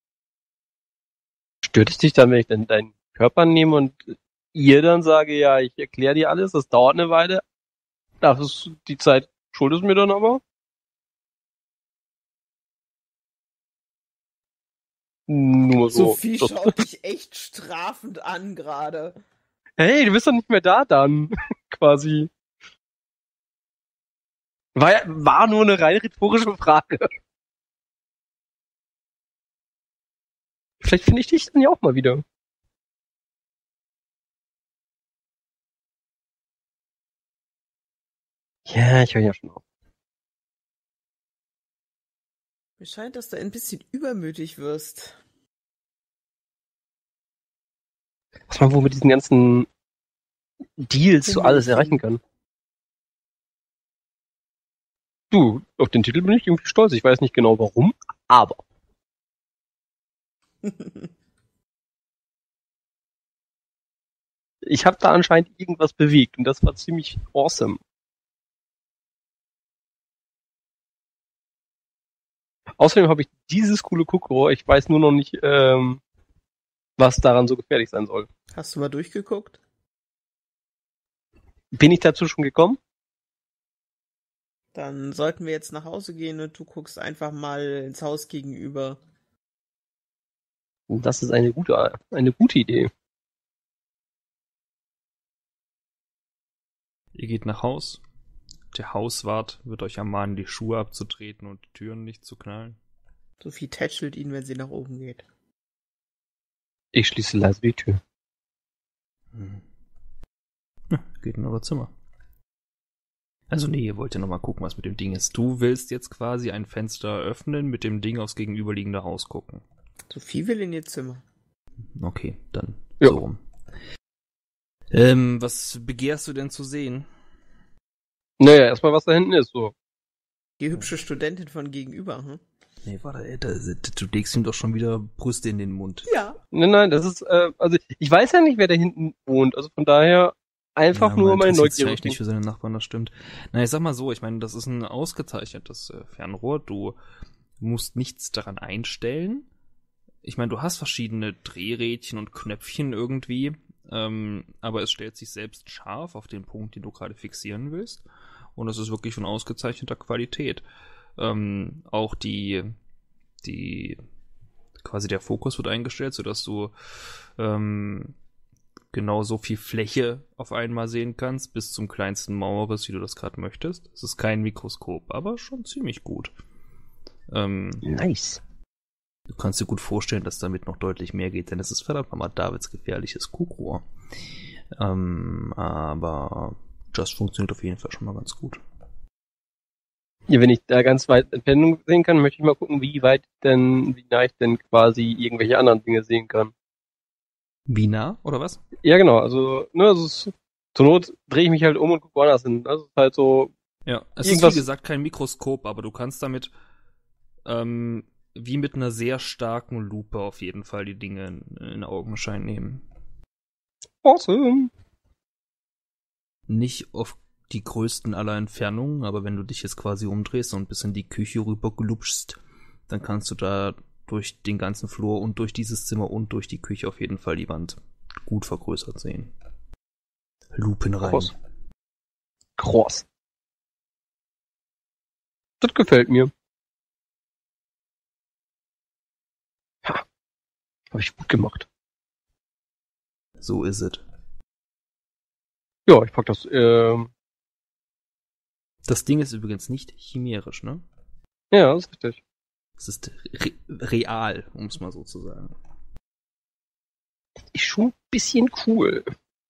Stört es dich dann, wenn ich dann deinen Körper nehme und ihr dann sage, ja, ich erkläre dir alles, das dauert eine Weile. Das ist die Zeit, schuldest mir dann aber? Nur so.
Sophie
Das-
schaut dich echt strafend an gerade.
Hey, du bist doch nicht mehr da dann, quasi. War, ja- war nur eine rein rhetorische Frage. Vielleicht finde ich dich dann ja auch mal wieder. Ja, ich höre ja schon auf.
Mir scheint, dass du ein bisschen übermütig wirst.
Was man wohl mit diesen ganzen Deals so alles
Hummelchen.
erreichen kann. Du, auf den Titel bin ich irgendwie stolz. Ich weiß nicht genau warum, aber ich habe da anscheinend irgendwas bewegt und das war ziemlich awesome. Außerdem habe ich dieses coole Kuckrohr. Ich weiß nur noch nicht, ähm, was daran so gefährlich sein soll.
Hast du mal durchgeguckt?
Bin ich dazu schon gekommen?
Dann sollten wir jetzt nach Hause gehen und du guckst einfach mal ins Haus gegenüber.
Das ist eine gute, eine gute Idee.
Ihr geht nach Haus. Der Hauswart wird euch ermahnen, die Schuhe abzutreten und die Türen nicht zu knallen.
Sophie tätschelt ihn, wenn sie nach oben geht.
Ich schließe leise die Tür.
Hm. Ja, geht in euer Zimmer. Also nee, ihr wollt ja nochmal gucken, was mit dem Ding ist. Du willst jetzt quasi ein Fenster öffnen, mit dem Ding aufs gegenüberliegende Haus gucken.
Sophie will in ihr Zimmer.
Okay, dann
Ja.
so rum. Ähm, was begehrst du denn zu sehen?
Naja, erstmal was da hinten ist, so.
Die hübsche Studentin von gegenüber, hm?
Nee, warte, ey, da, du legst ihm doch schon wieder Brüste in den Mund.
Ja.
Nein, nein, das ist, äh, also ich weiß ja nicht, wer da hinten wohnt. Also von daher einfach
Ja,
nur
man
meine
interessiert sich
Neugier.
eigentlich nicht für seine Nachbarn, das stimmt. Na, ich sag mal so, ich meine, das ist ein ausgezeichnetes äh, Fernrohr. Du musst nichts daran einstellen. Ich meine, du hast verschiedene Drehrädchen und Knöpfchen irgendwie, ähm, aber es stellt sich selbst scharf auf den Punkt, den du gerade fixieren willst. Und das ist wirklich von ausgezeichneter Qualität. Ähm, auch die, die, quasi der Fokus wird eingestellt, sodass du ähm, genau so viel Fläche auf einmal sehen kannst, bis zum kleinsten Mauerriss, wie du das gerade möchtest. Es ist kein Mikroskop, aber schon ziemlich gut. Ähm,
Nice.
Du kannst dir gut vorstellen, dass damit noch deutlich mehr geht, denn es ist verdammt nochmal Davids gefährliches Kuckrohr. Ähm, aber das funktioniert auf jeden Fall schon mal ganz gut.
Ja, wenn ich da ganz weit Entfernung sehen kann, möchte ich mal gucken, wie weit denn, wie nah ich denn quasi irgendwelche anderen Dinge sehen kann.
Wie nah, oder was?
Ja, genau, also, ne, also es, zur Not drehe ich mich halt um und gucke woanders hin. Das ist halt so,
Ja, es
Irgendwas-
ist wie gesagt kein Mikroskop, aber du kannst damit ähm, wie mit einer sehr starken Lupe auf jeden Fall die Dinge in, in Augenschein nehmen.
awesome.
Nicht auf die größten aller Entfernungen, aber wenn du dich jetzt quasi umdrehst und bis in die Küche rüber glupschst, dann kannst du da durch den ganzen Flur und durch dieses Zimmer und durch die Küche auf jeden Fall die Wand gut vergrößert sehen. Lupen rein.
Krass. Krass. Das gefällt mir. Ha. Habe ich gut gemacht.
So ist es.
Ja, ich pack das, ähm,
Das Ding ist übrigens nicht chimerisch, ne?
ja, das ist richtig.
Es ist re real, um es mal so zu sagen.
Ist schon ein bisschen cool.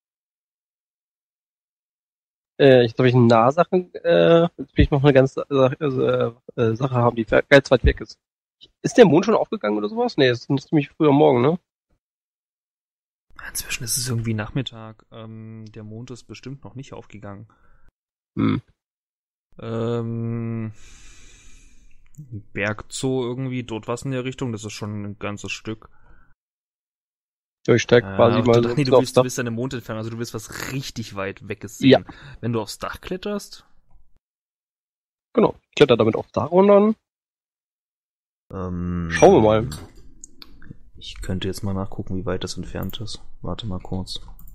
Äh, jetzt habe ich eine Nahsache, äh, jetzt will ich noch eine ganz Sache, äh, äh, Sache haben, die ganz weit weg ist. Ist der Mond schon aufgegangen oder sowas? Nee, es ist ziemlich früh am Morgen, ne?
Inzwischen ist es irgendwie Nachmittag. Ähm, der Mond ist bestimmt noch nicht aufgegangen.
Hm.
Ähm, Bergzoo irgendwie, dort was in der Richtung, das ist schon ein ganzes Stück.
Ja, ich steig
Äh,
quasi mal
du,
so
nee, du
aufs
willst, du
Dach.
willst deine Mondentfernung, also du willst was richtig weit weges sehen.
Ja.
Wenn du aufs Dach kletterst.
Genau. Ich kletter damit aufs Dach runter.
Ähm,
Schauen wir mal.
Ich könnte jetzt mal nachgucken, wie weit das entfernt ist. Warte mal kurz.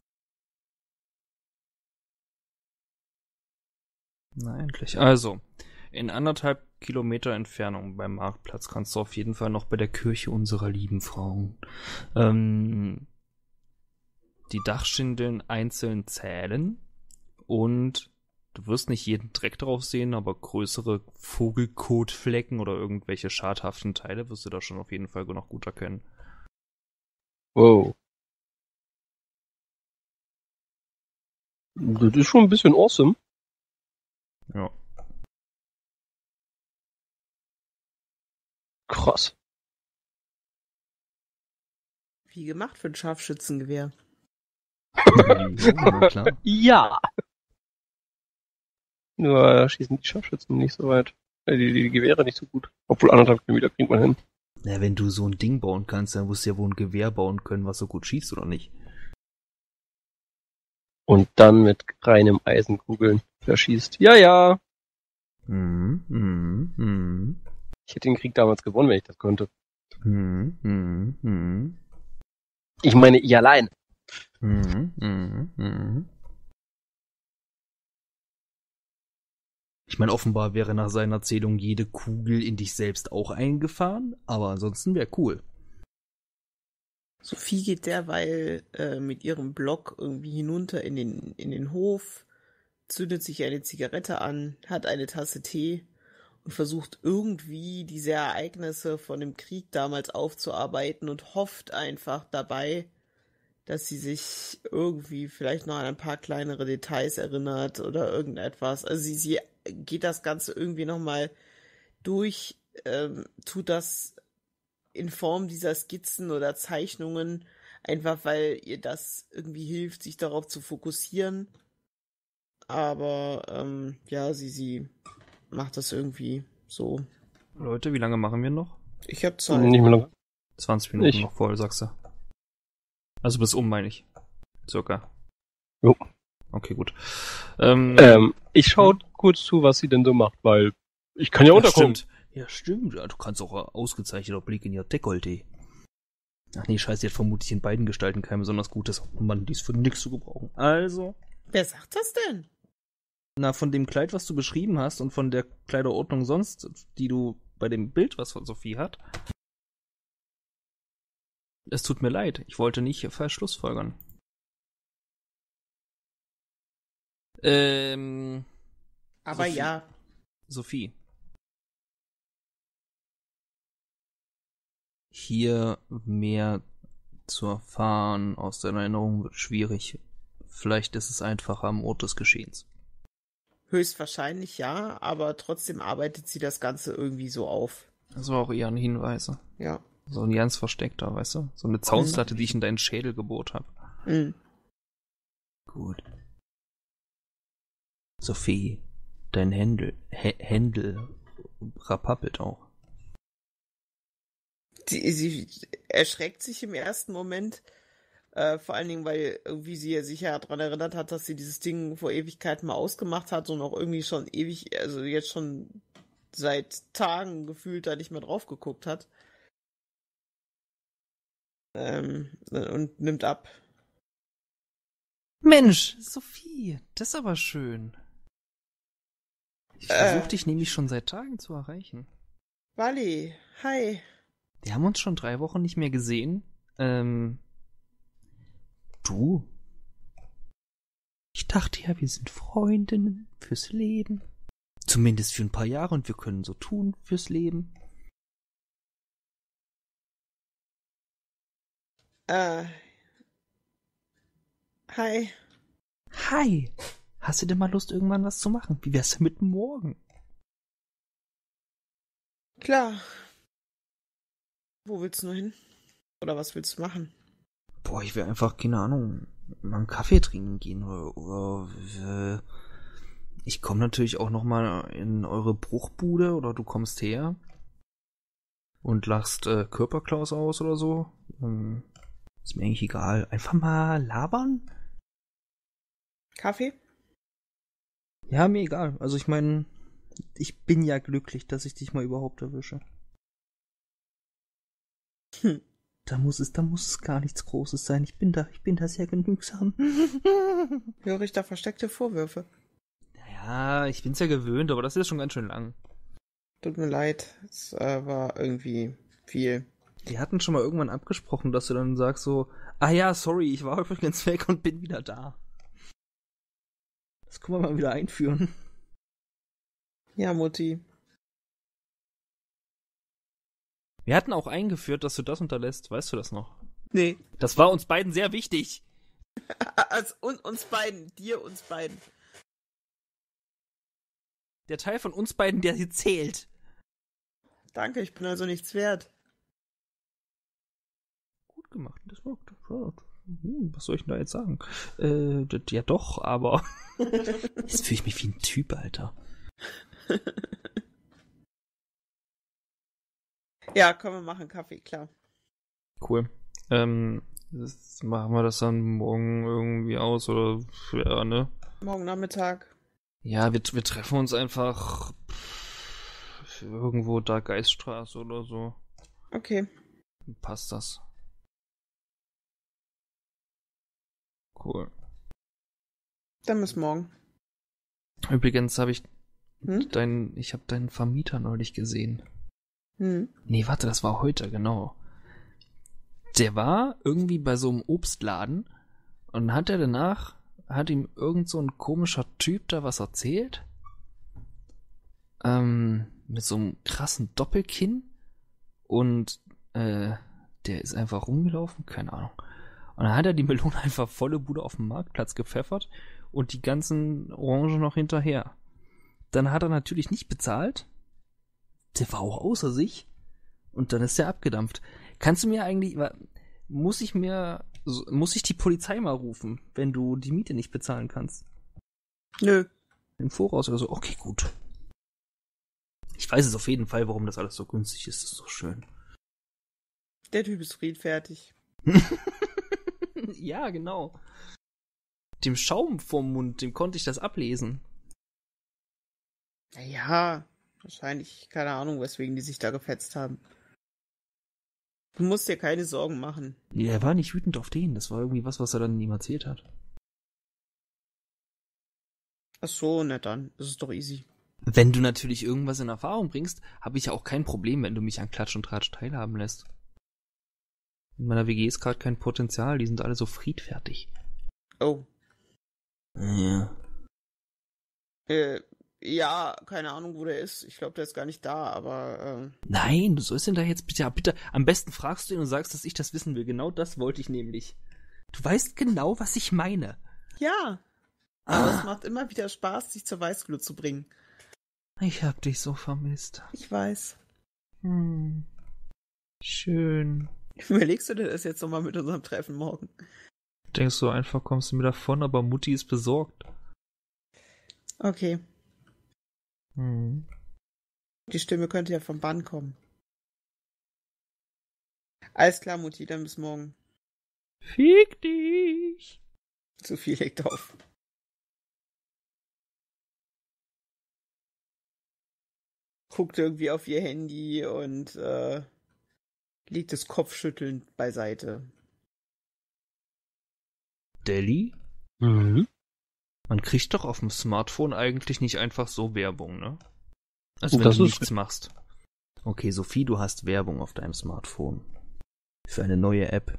Na, endlich. Also, in anderthalb Kilometer Entfernung beim Marktplatz kannst du auf jeden Fall noch bei der Kirche unserer lieben Frauen ähm, die Dachschindeln einzeln zählen und du wirst nicht jeden Dreck drauf sehen, aber größere Vogelkotflecken oder irgendwelche schadhaften Teile wirst du da schon auf jeden Fall noch gut erkennen.
Wow. Das ist schon ein bisschen awesome.
Ja.
Krass.
Wie gemacht für ein Scharfschützengewehr.
Ja, klar.
Ja. Nur schießen die Scharfschützen nicht so weit. Äh, Die, die Gewehre nicht so gut. Obwohl anderthalb Kilometer kriegt man hin.
Na, wenn du so ein Ding bauen kannst, dann musst du ja wohl ein Gewehr bauen können, was so gut schießt, oder nicht?
Und dann mit reinem Eisenkugeln verschießt. Ja, ja.
Mhm, mhm, mhm.
Ich hätte den Krieg damals gewonnen, wenn ich das konnte.
Mhm, mhm, mhm.
Ich meine, ich allein.
Mhm, mhm, mhm. Ich meine, offenbar wäre nach seiner Erzählung jede Kugel in dich selbst auch eingefahren, aber ansonsten wäre cool.
Sophie geht derweil äh, mit ihrem Block irgendwie hinunter in den, in den Hof, zündet sich eine Zigarette an, hat eine Tasse Tee und versucht irgendwie diese Ereignisse von dem Krieg damals aufzuarbeiten und hofft einfach dabei, dass sie sich irgendwie vielleicht noch an ein paar kleinere Details erinnert oder irgendetwas. Also sie, sie geht das Ganze irgendwie nochmal durch, ähm, tut das in Form dieser Skizzen oder Zeichnungen, einfach weil ihr das irgendwie hilft, sich darauf zu fokussieren. Aber ähm, ja, sie, sie macht das irgendwie so.
Leute, wie lange machen wir noch?
Ich hab Zeit.
Nicht mehr lange.
zwanzig Minuten
Ich.
noch voll, sagst du. Also bis um, meine ich. Circa.
Jo.
Okay, gut. Ähm,
Ähm, ich schaue kurz zu, was sie denn so macht, weil ich kann ja,
ja,
unterkommen.
stimmt. Ja, stimmt. Ja, du kannst auch ein ausgezeichneter Blick in ihr Dekolleté. Ach nee, scheiße, die hat vermutlich in beiden Gestalten kein besonders gutes. Oh Mann, die ist für nix zu gebrauchen. Also,
Wer sagt das denn?
na, von dem Kleid, was du beschrieben hast und von der Kleiderordnung sonst, die du bei dem Bild, was von Sophie hat. Es tut mir leid, ich wollte nicht falsch schlussfolgern. Ähm.
Aber
Sophie.
ja.
Sophie. Hier mehr zu erfahren aus deiner Erinnerung wird schwierig. Vielleicht ist es einfacher am Ort des Geschehens.
Höchstwahrscheinlich ja, aber trotzdem arbeitet sie das Ganze irgendwie so auf.
Das war auch eher ein Hinweis.
Ja.
So ein ganz versteckter, weißt du? So eine Zaunslatte, die ich in deinen Schädel gebohrt habe.
Mhm.
Gut. Sophie, dein Händel, H- Händel rapappelt auch.
Sie, sie erschreckt sich im ersten Moment, äh, vor allen Dingen, weil irgendwie sie sich ja daran erinnert hat, dass sie dieses Ding vor Ewigkeiten mal ausgemacht hat und auch irgendwie schon ewig, also jetzt schon seit Tagen gefühlt da nicht mehr drauf geguckt hat. Ähm, und nimmt ab.
Mensch, Sophie, das ist aber schön. Ich versuche
Äh.
dich nämlich schon seit Tagen zu erreichen.
Wally, hi.
Wir haben uns schon drei Wochen nicht mehr gesehen. Ähm, du? Ich dachte ja, wir sind Freundinnen fürs Leben. Zumindest für ein paar Jahre und wir können so tun fürs Leben.
Äh. Hi.
Hi! Hast du denn mal Lust, irgendwann was zu machen? Wie wär's denn mit morgen?
Klar. Wo willst du nur hin? Oder was willst du machen?
Boah, ich will einfach, keine Ahnung, mal einen Kaffee trinken gehen. Oder, oder äh, ich komme natürlich auch noch mal in eure Bruchbude oder du kommst her und lachst äh, Körperklaus aus oder so. Ähm, ist mir eigentlich egal. Einfach mal labern?
Kaffee?
Ja, mir egal. Also ich meine, ich bin ja glücklich, dass ich dich mal überhaupt erwische.
Hm.
Da muss es, da muss es gar nichts Großes sein. Ich bin da, ich bin da sehr genügsam.
Höre ich da versteckte Vorwürfe?
Naja, ich bin's ja gewöhnt, aber das ist schon ganz schön lang.
Tut mir leid, es äh, war irgendwie viel.
Wir hatten schon mal irgendwann abgesprochen, dass du dann sagst so, ah ja, sorry, ich war übrigens weg und bin wieder da. Das können wir mal wieder einführen.
Ja, Mutti.
Wir hatten auch eingeführt, dass du das unterlässt. Weißt du das noch?
Nee.
Das war uns beiden sehr wichtig.
Also un, uns beiden, dir, uns beiden.
Der Teil von uns beiden, der hier zählt.
Danke, ich bin also nichts wert.
Gut gemacht. Das war, das war, hm, was soll ich denn da jetzt sagen? Äh, das, ja doch, aber jetzt fühle ich mich wie ein Typ, Alter.
Ja, komm, wir machen Kaffee, klar.
Cool. Ähm, das, machen wir das dann morgen irgendwie aus, oder? Ja, ne?
Morgen Nachmittag.
Ja, wir, wir treffen uns einfach irgendwo da Geiststraße oder so.
Okay.
Passt das. Cool.
Dann bis morgen.
Übrigens habe ich
Hm?
deinen, ich habe deinen Vermieter neulich gesehen.
Hm?
Nee, warte, das war heute, genau. Der war irgendwie bei so einem Obstladen und hat er danach, hat ihm irgend so ein komischer Typ da was erzählt. Ähm, mit so einem krassen Doppelkinn und äh, der ist einfach rumgelaufen, keine Ahnung. Und dann hat er die Melone einfach volle Bude auf dem Marktplatz gepfeffert und die ganzen Orangen noch hinterher. Dann hat er natürlich nicht bezahlt. Der war auch außer sich. Und dann ist der abgedampft. Kannst du mir eigentlich, muss ich mir, muss ich die Polizei mal rufen, wenn du die Miete nicht bezahlen kannst?
Nö.
Im Voraus oder so? Okay, gut. Ich weiß es auf jeden Fall, warum das alles so günstig ist. Das ist doch schön.
Der Typ ist friedfertig.
Ja, genau. Dem Schaum vorm Mund, dem konnte ich das ablesen.
Naja, wahrscheinlich, keine Ahnung, weswegen die sich da gefetzt haben. Du musst dir keine Sorgen machen.
Nee, er war nicht wütend auf den. Das war irgendwie was, was er dann ihm erzählt hat.
Ach so, na dann, das ist doch easy.
Wenn du natürlich irgendwas in Erfahrung bringst, habe ich ja auch kein Problem, wenn du mich an Klatsch und Tratsch teilhaben lässt. In meiner W G ist gerade kein Potenzial, die sind alle so friedfertig.
Oh.
Ja.
Äh, ja, keine Ahnung, wo der ist. Ich glaube, der ist gar nicht da, aber, ähm...
Nein, du sollst ihn da jetzt bitte, ja, bitte, am besten fragst du ihn und sagst, dass ich das wissen will. Genau das wollte ich nämlich. Du weißt genau, was ich meine.
Ja. Aber ah. Es macht immer wieder Spaß, sich zur Weißglut zu bringen.
Ich hab dich so vermisst.
Ich weiß.
Hm. Schön.
Überlegst du dir das jetzt nochmal mit unserem Treffen morgen?
Denkst du einfach, kommst du mir davon, aber Mutti ist besorgt.
Okay.
Hm.
Die Stimme könnte ja vom Bann kommen. Alles klar, Mutti, dann bis morgen.
Fick dich!
Zu viel legt auf. Guckt irgendwie auf ihr Handy und äh, legt es kopfschüttelnd beiseite.
Deli?
Mhm.
Man kriegt doch auf dem Smartphone eigentlich nicht einfach so Werbung, ne? Also wenn
Das
du
ist-
nichts machst. Okay, Sophie, du hast Werbung auf deinem Smartphone. Für eine neue App.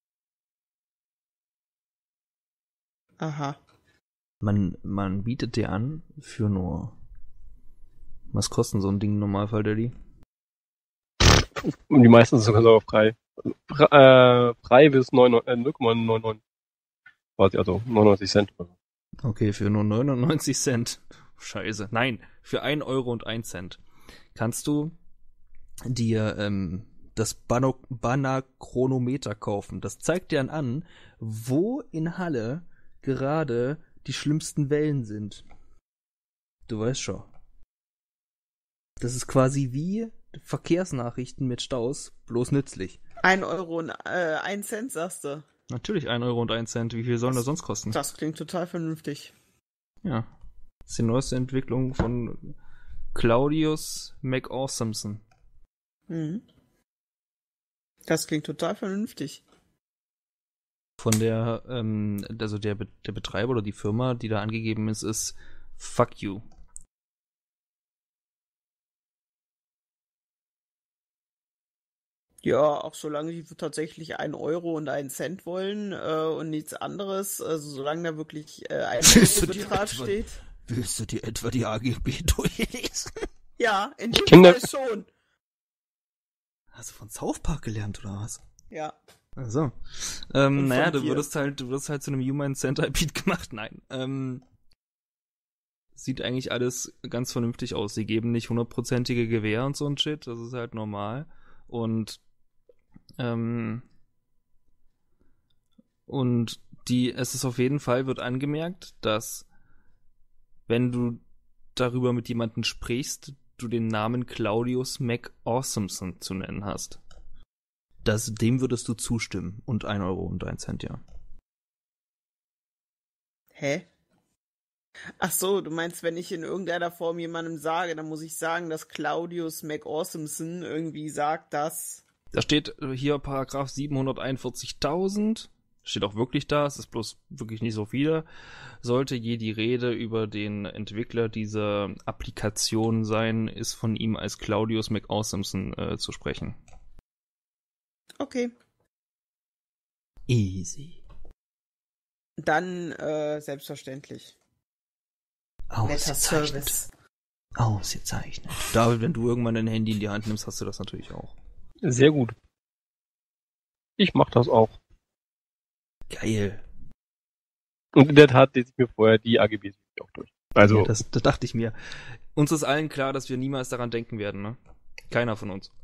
Aha.
Man, man bietet dir an für nur... Was kostet so ein Ding im Normalfall, Deli?
Und die meisten sind sogar frei. Fre äh, frei bis null Komma neunundneunzig. Quasi, also neunundneunzig Cent oder so.
Okay, für nur neunundneunzig Cent. Scheiße. Nein, für ein Euro und ein Cent kannst du dir ähm, das Bano- Banachronometer kaufen. Das zeigt dir dann an, wo in Halle gerade die schlimmsten Wellen sind. Du weißt schon. Das ist quasi wie Verkehrsnachrichten mit Staus, bloß nützlich.
Ein Euro und äh, ein Cent, sagst du.
Natürlich ein Euro und ein Cent. Wie viel sollen das, das sonst kosten?
Das klingt total vernünftig.
Ja. Das ist die neueste Entwicklung von Claudius McAwesomeson.
Mhm. Das klingt total vernünftig.
Von der, ähm, also der, der Betreiber oder die Firma, die da angegeben ist, ist Fuck You.
Ja, auch solange die tatsächlich ein Euro und einen Cent wollen äh, und nichts anderes, also solange da wirklich äh, ein Euro-Betrag steht.
Willst du dir etwa die A G B durchlesen?
Ja, in dem
Kinder-
Fall schon.
Hast du von South Park gelernt, oder was?
Ja.
Also. Ähm,
Und
naja,
von
du
dir?
würdest halt, du wirst halt zu einem Human Centipede gemacht. Nein. Ähm, sieht eigentlich alles ganz vernünftig aus. Sie geben nicht hundertprozentige Gewähr und so ein Shit. Das ist halt normal. Und, ähm, und die, es ist auf jeden Fall, wird angemerkt, dass wenn du darüber mit jemandem sprichst, du den Namen Claudius McAwesomeson zu nennen hast. Das, dem würdest du zustimmen. Und ein Euro und ein Cent, ja.
Hä? Ach so, du meinst, wenn ich in irgendeiner Form jemandem sage, dann muss ich sagen, dass Claudius McAwesomeson irgendwie sagt, dass...
Da steht hier Paragraph siebenhunderteinundvierzigtausend. Steht auch wirklich da, es ist bloß wirklich nicht so viel. Sollte je die Rede über den Entwickler dieser Applikation sein, ist von ihm als Claudius McAwesomeson äh, zu sprechen.
Okay.
Easy.
Dann, äh, selbstverständlich. Netter Service.
Ausgezeichnet. David, wenn du irgendwann dein Handy in die Hand nimmst, hast du das natürlich auch.
Sehr gut. Ich mach das auch.
Geil.
Und in der Tat lese ich mir vorher die A G Bs auch durch. Also,
Ja, das, das dachte ich mir. Uns ist allen klar, dass wir niemals daran denken werden, ne? Keiner von uns.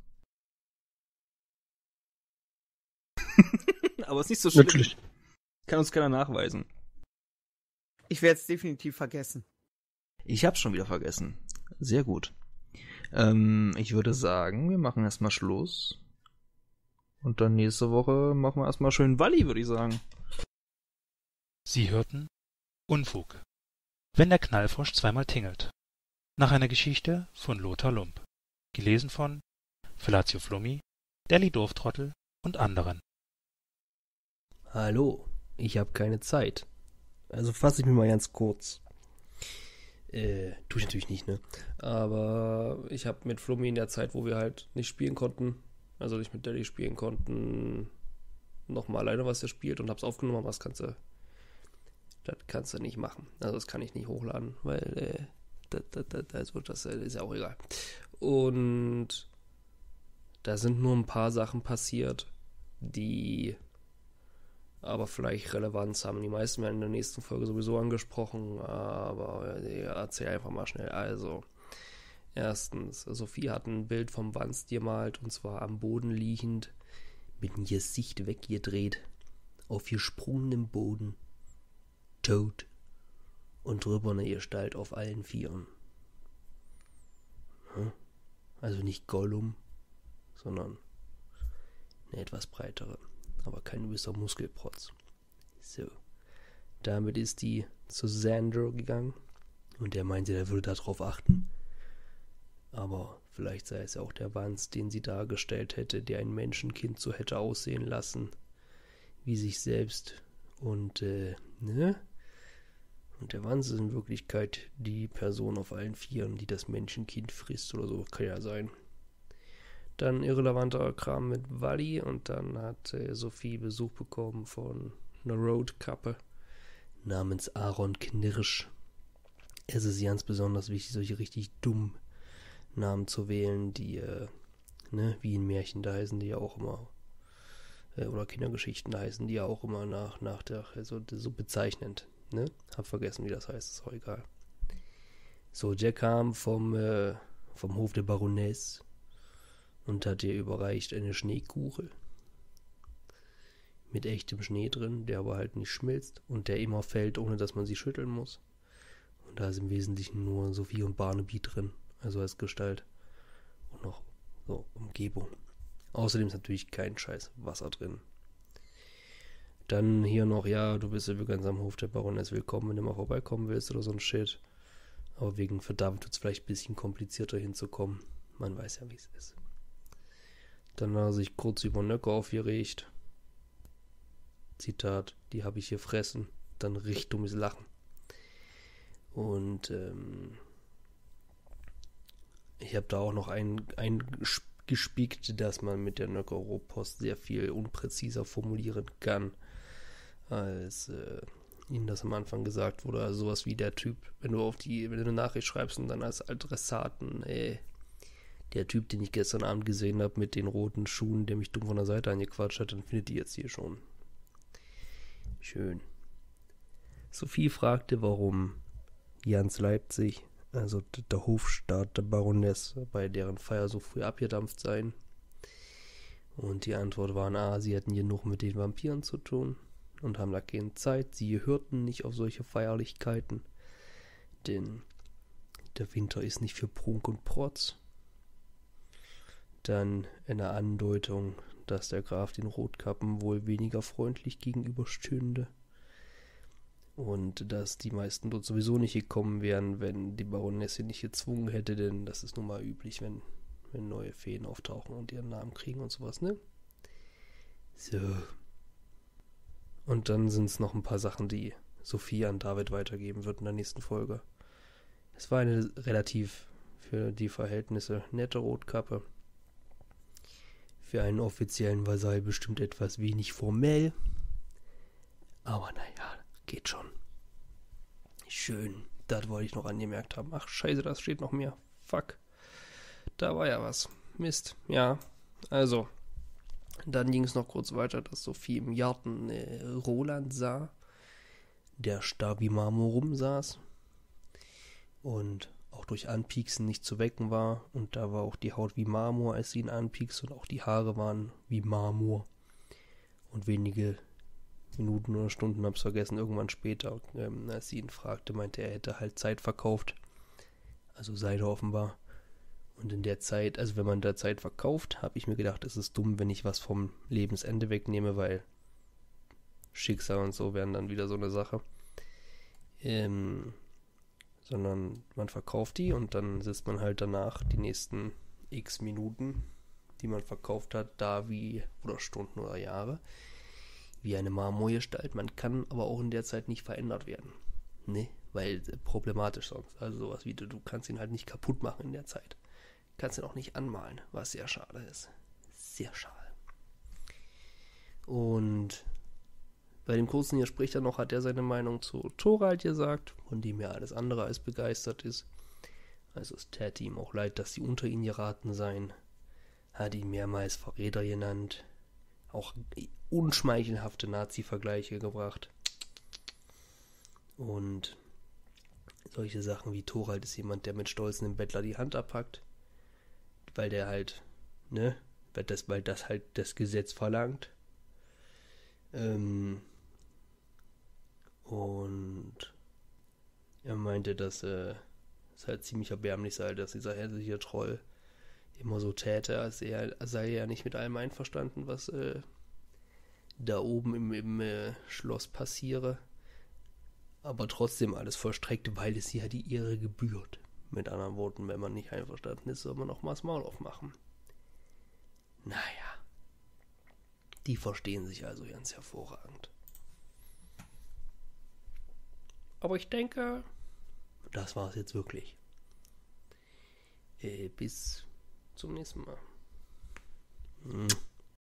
Aber ist nicht so schlimm.
natürlich.
Kann uns keiner nachweisen.
Ich werde es definitiv vergessen.
Ich hab's schon wieder vergessen. Sehr gut. Ähm, ich würde sagen, wir machen erstmal Schluss. Und dann nächste Woche machen wir erstmal schön Walli, würde ich sagen.
Sie hörten Unfug. Wenn der Knallfrosch zweimal tingelt. Nach einer Geschichte von Lothar Lump. Gelesen von Felatio Flummi, Deli Dorftrottel und anderen.
Hallo, ich habe keine Zeit. Also fasse ich mir mal ganz kurz. Äh, tue ich natürlich nicht, ne? Aber ich habe mit Flummi in der Zeit, wo wir halt nicht spielen konnten, also nicht mit Deli spielen konnten, nochmal alleine was er spielt und hab's aufgenommen, aber das kannst du, das kannst du nicht machen. Also das kann ich nicht hochladen, weil, äh, das, das, das, also das ist ja auch egal. Und da sind nur ein paar Sachen passiert, die aber vielleicht Relevanz haben. Die meisten werden in der nächsten Folge sowieso angesprochen, aber erzähl einfach mal schnell. Also, erstens, Sophie hat ein Bild vom Wanst gemalt, und zwar am Boden liegend, mit dem Gesicht weggedreht, auf gesprungenem Boden, tot, und drüber eine Gestalt auf allen Vieren. Also nicht Gollum, sondern eine etwas breitere, aber kein gewisser Muskelprotz. So. Damit ist die zu Xandro gegangen und der meinte, der würde darauf achten. Aber vielleicht sei es ja auch der Wanst, den sie dargestellt hätte, der ein Menschenkind so hätte aussehen lassen, wie sich selbst. Und, äh, ne? Und der Wanst ist in Wirklichkeit die Person auf allen Vieren, die das Menschenkind frisst oder so, kann ja sein. Dann irrelevanter Kram mit Walli und dann hat äh, Sophie Besuch bekommen von einer Roadkappe namens Aaron Knirsch. Es ist ganz besonders wichtig, solche richtig dummen Namen zu wählen, die, äh, ne, wie in Märchen, da heißen die ja auch immer, äh, oder Kindergeschichten, da heißen die ja auch immer nach, nach der, also so bezeichnend, ne? Hab vergessen, wie das heißt, ist auch egal. So, Jack kam vom, äh, vom Hof der Baroness. und hat ihr überreicht eine Schneekugel mit echtem Schnee drin, der aber halt nicht schmilzt und der immer fällt, ohne dass man sie schütteln muss. Und da ist im Wesentlichen nur Sophie und Barnaby drin, also als Gestalt und noch so Umgebung. Außerdem ist natürlich kein scheiß Wasser drin. Dann hier noch, ja, du bist ja ganz am Hof der Baroness willkommen, wenn du mal vorbeikommen willst oder so ein Shit. Aber wegen Verdammung wird es vielleicht ein bisschen komplizierter hinzukommen. Man weiß ja, wie es ist. Dann hat er sich kurz über Nöcke aufgeregt. Zitat, die habe ich hier fressen. Dann richtig dummes Lachen. Und ähm, ich habe da auch noch ein, eingespiegt, dass man mit der Nöcker Rohpost sehr viel unpräziser formulieren kann, als äh, ihnen das am Anfang gesagt wurde. Also sowas wie der Typ, wenn du auf die, wenn du eine Nachricht schreibst und dann als Adressaten, ey, der Typ, den ich gestern Abend gesehen habe mit den roten Schuhen, der mich dumm von der Seite angequatscht hat, dann findet die jetzt hier schon. Schön. Sophie fragte, warum Jans Leipzig, also der Hofstaat der Baroness, bei deren Feier so früh abgedampft seien. Und die Antwort war, ah, sie hätten genug mit den Vampiren zu tun und haben da keine Zeit. Sie hörten nicht auf solche Feierlichkeiten, denn der Winter ist nicht für Prunk und Protz. Dann eine Andeutung, dass der Graf den Rotkappen wohl weniger freundlich gegenüberstünde und dass die meisten dort sowieso nicht gekommen wären, wenn die Baronesse nicht gezwungen hätte, denn das ist nun mal üblich, wenn, wenn neue Feen auftauchen und ihren Namen kriegen und sowas, ne? So. Und dann sind es noch ein paar Sachen, die Sophie an David weitergeben wird in der nächsten Folge. Es war eine relativ für die Verhältnisse nette Rotkappe. Für einen offiziellen Vasall bestimmt etwas wenig formell. Aber naja, geht schon. Schön. Das wollte ich noch angemerkt haben. Ach, scheiße, das steht noch mehr. Fuck. Da war ja was. Mist. Ja, also. Dann ging es noch kurz weiter, dass Sophie im Garten äh, Roland sah, der starr wie Marmor rumsaß und auch durch Anpieksen nicht zu wecken war. Und da war auch die Haut wie Marmor, als sie ihn anpiekste, und auch die Haare waren wie Marmor. Und wenige Minuten oder Stunden, hab's vergessen, irgendwann später, ähm, als sie ihn fragte, meinte er, er hätte halt Zeit verkauft. Also Seide offenbar. Und in der Zeit, also wenn man da Zeit verkauft, habe ich mir gedacht, es ist dumm, wenn ich was vom Lebensende wegnehme, weil Schicksal und so wären dann wieder so eine Sache. Ähm, sondern man verkauft die und dann sitzt man halt danach die nächsten x Minuten, die man verkauft hat, da wie, oder Stunden oder Jahre, wie eine Marmorgestalt. Man kann aber auch in der Zeit nicht verändert werden. Ne, weil problematisch sonst. Also sowas wie, du, du kannst ihn halt nicht kaputt machen in der Zeit. Kannst ihn auch nicht anmalen, was sehr schade ist. Sehr schade. Und bei dem kurzen hier spricht er noch, hat er seine Meinung zu Thorald gesagt, von dem er alles andere als begeistert ist. Also es täte ihm auch leid, dass sie unter ihn geraten seien. Hat ihn mehrmals Verräter genannt. Auch unschmeichelhafte Nazi-Vergleiche gebracht. Und solche Sachen wie Thorald ist jemand, der mit Stolz einem Bettler die Hand abpackt. Weil der halt, ne, weil das, weil das halt das Gesetz verlangt. Ähm, und er meinte, dass äh, es halt ziemlich erbärmlich sei, dass dieser hässliche Troll immer so täte, als er sei er nicht mit allem einverstanden, was äh, da oben im, im äh, Schloss passiere, aber trotzdem alles vollstreckt, weil es ja die Ehre gebührt. Mit anderen Worten, wenn man nicht einverstanden ist, soll man noch mal das Maul aufmachen. Naja, die verstehen sich also ganz hervorragend. Aber ich denke, das war es jetzt wirklich. Äh, bis zum nächsten Mal. Hm.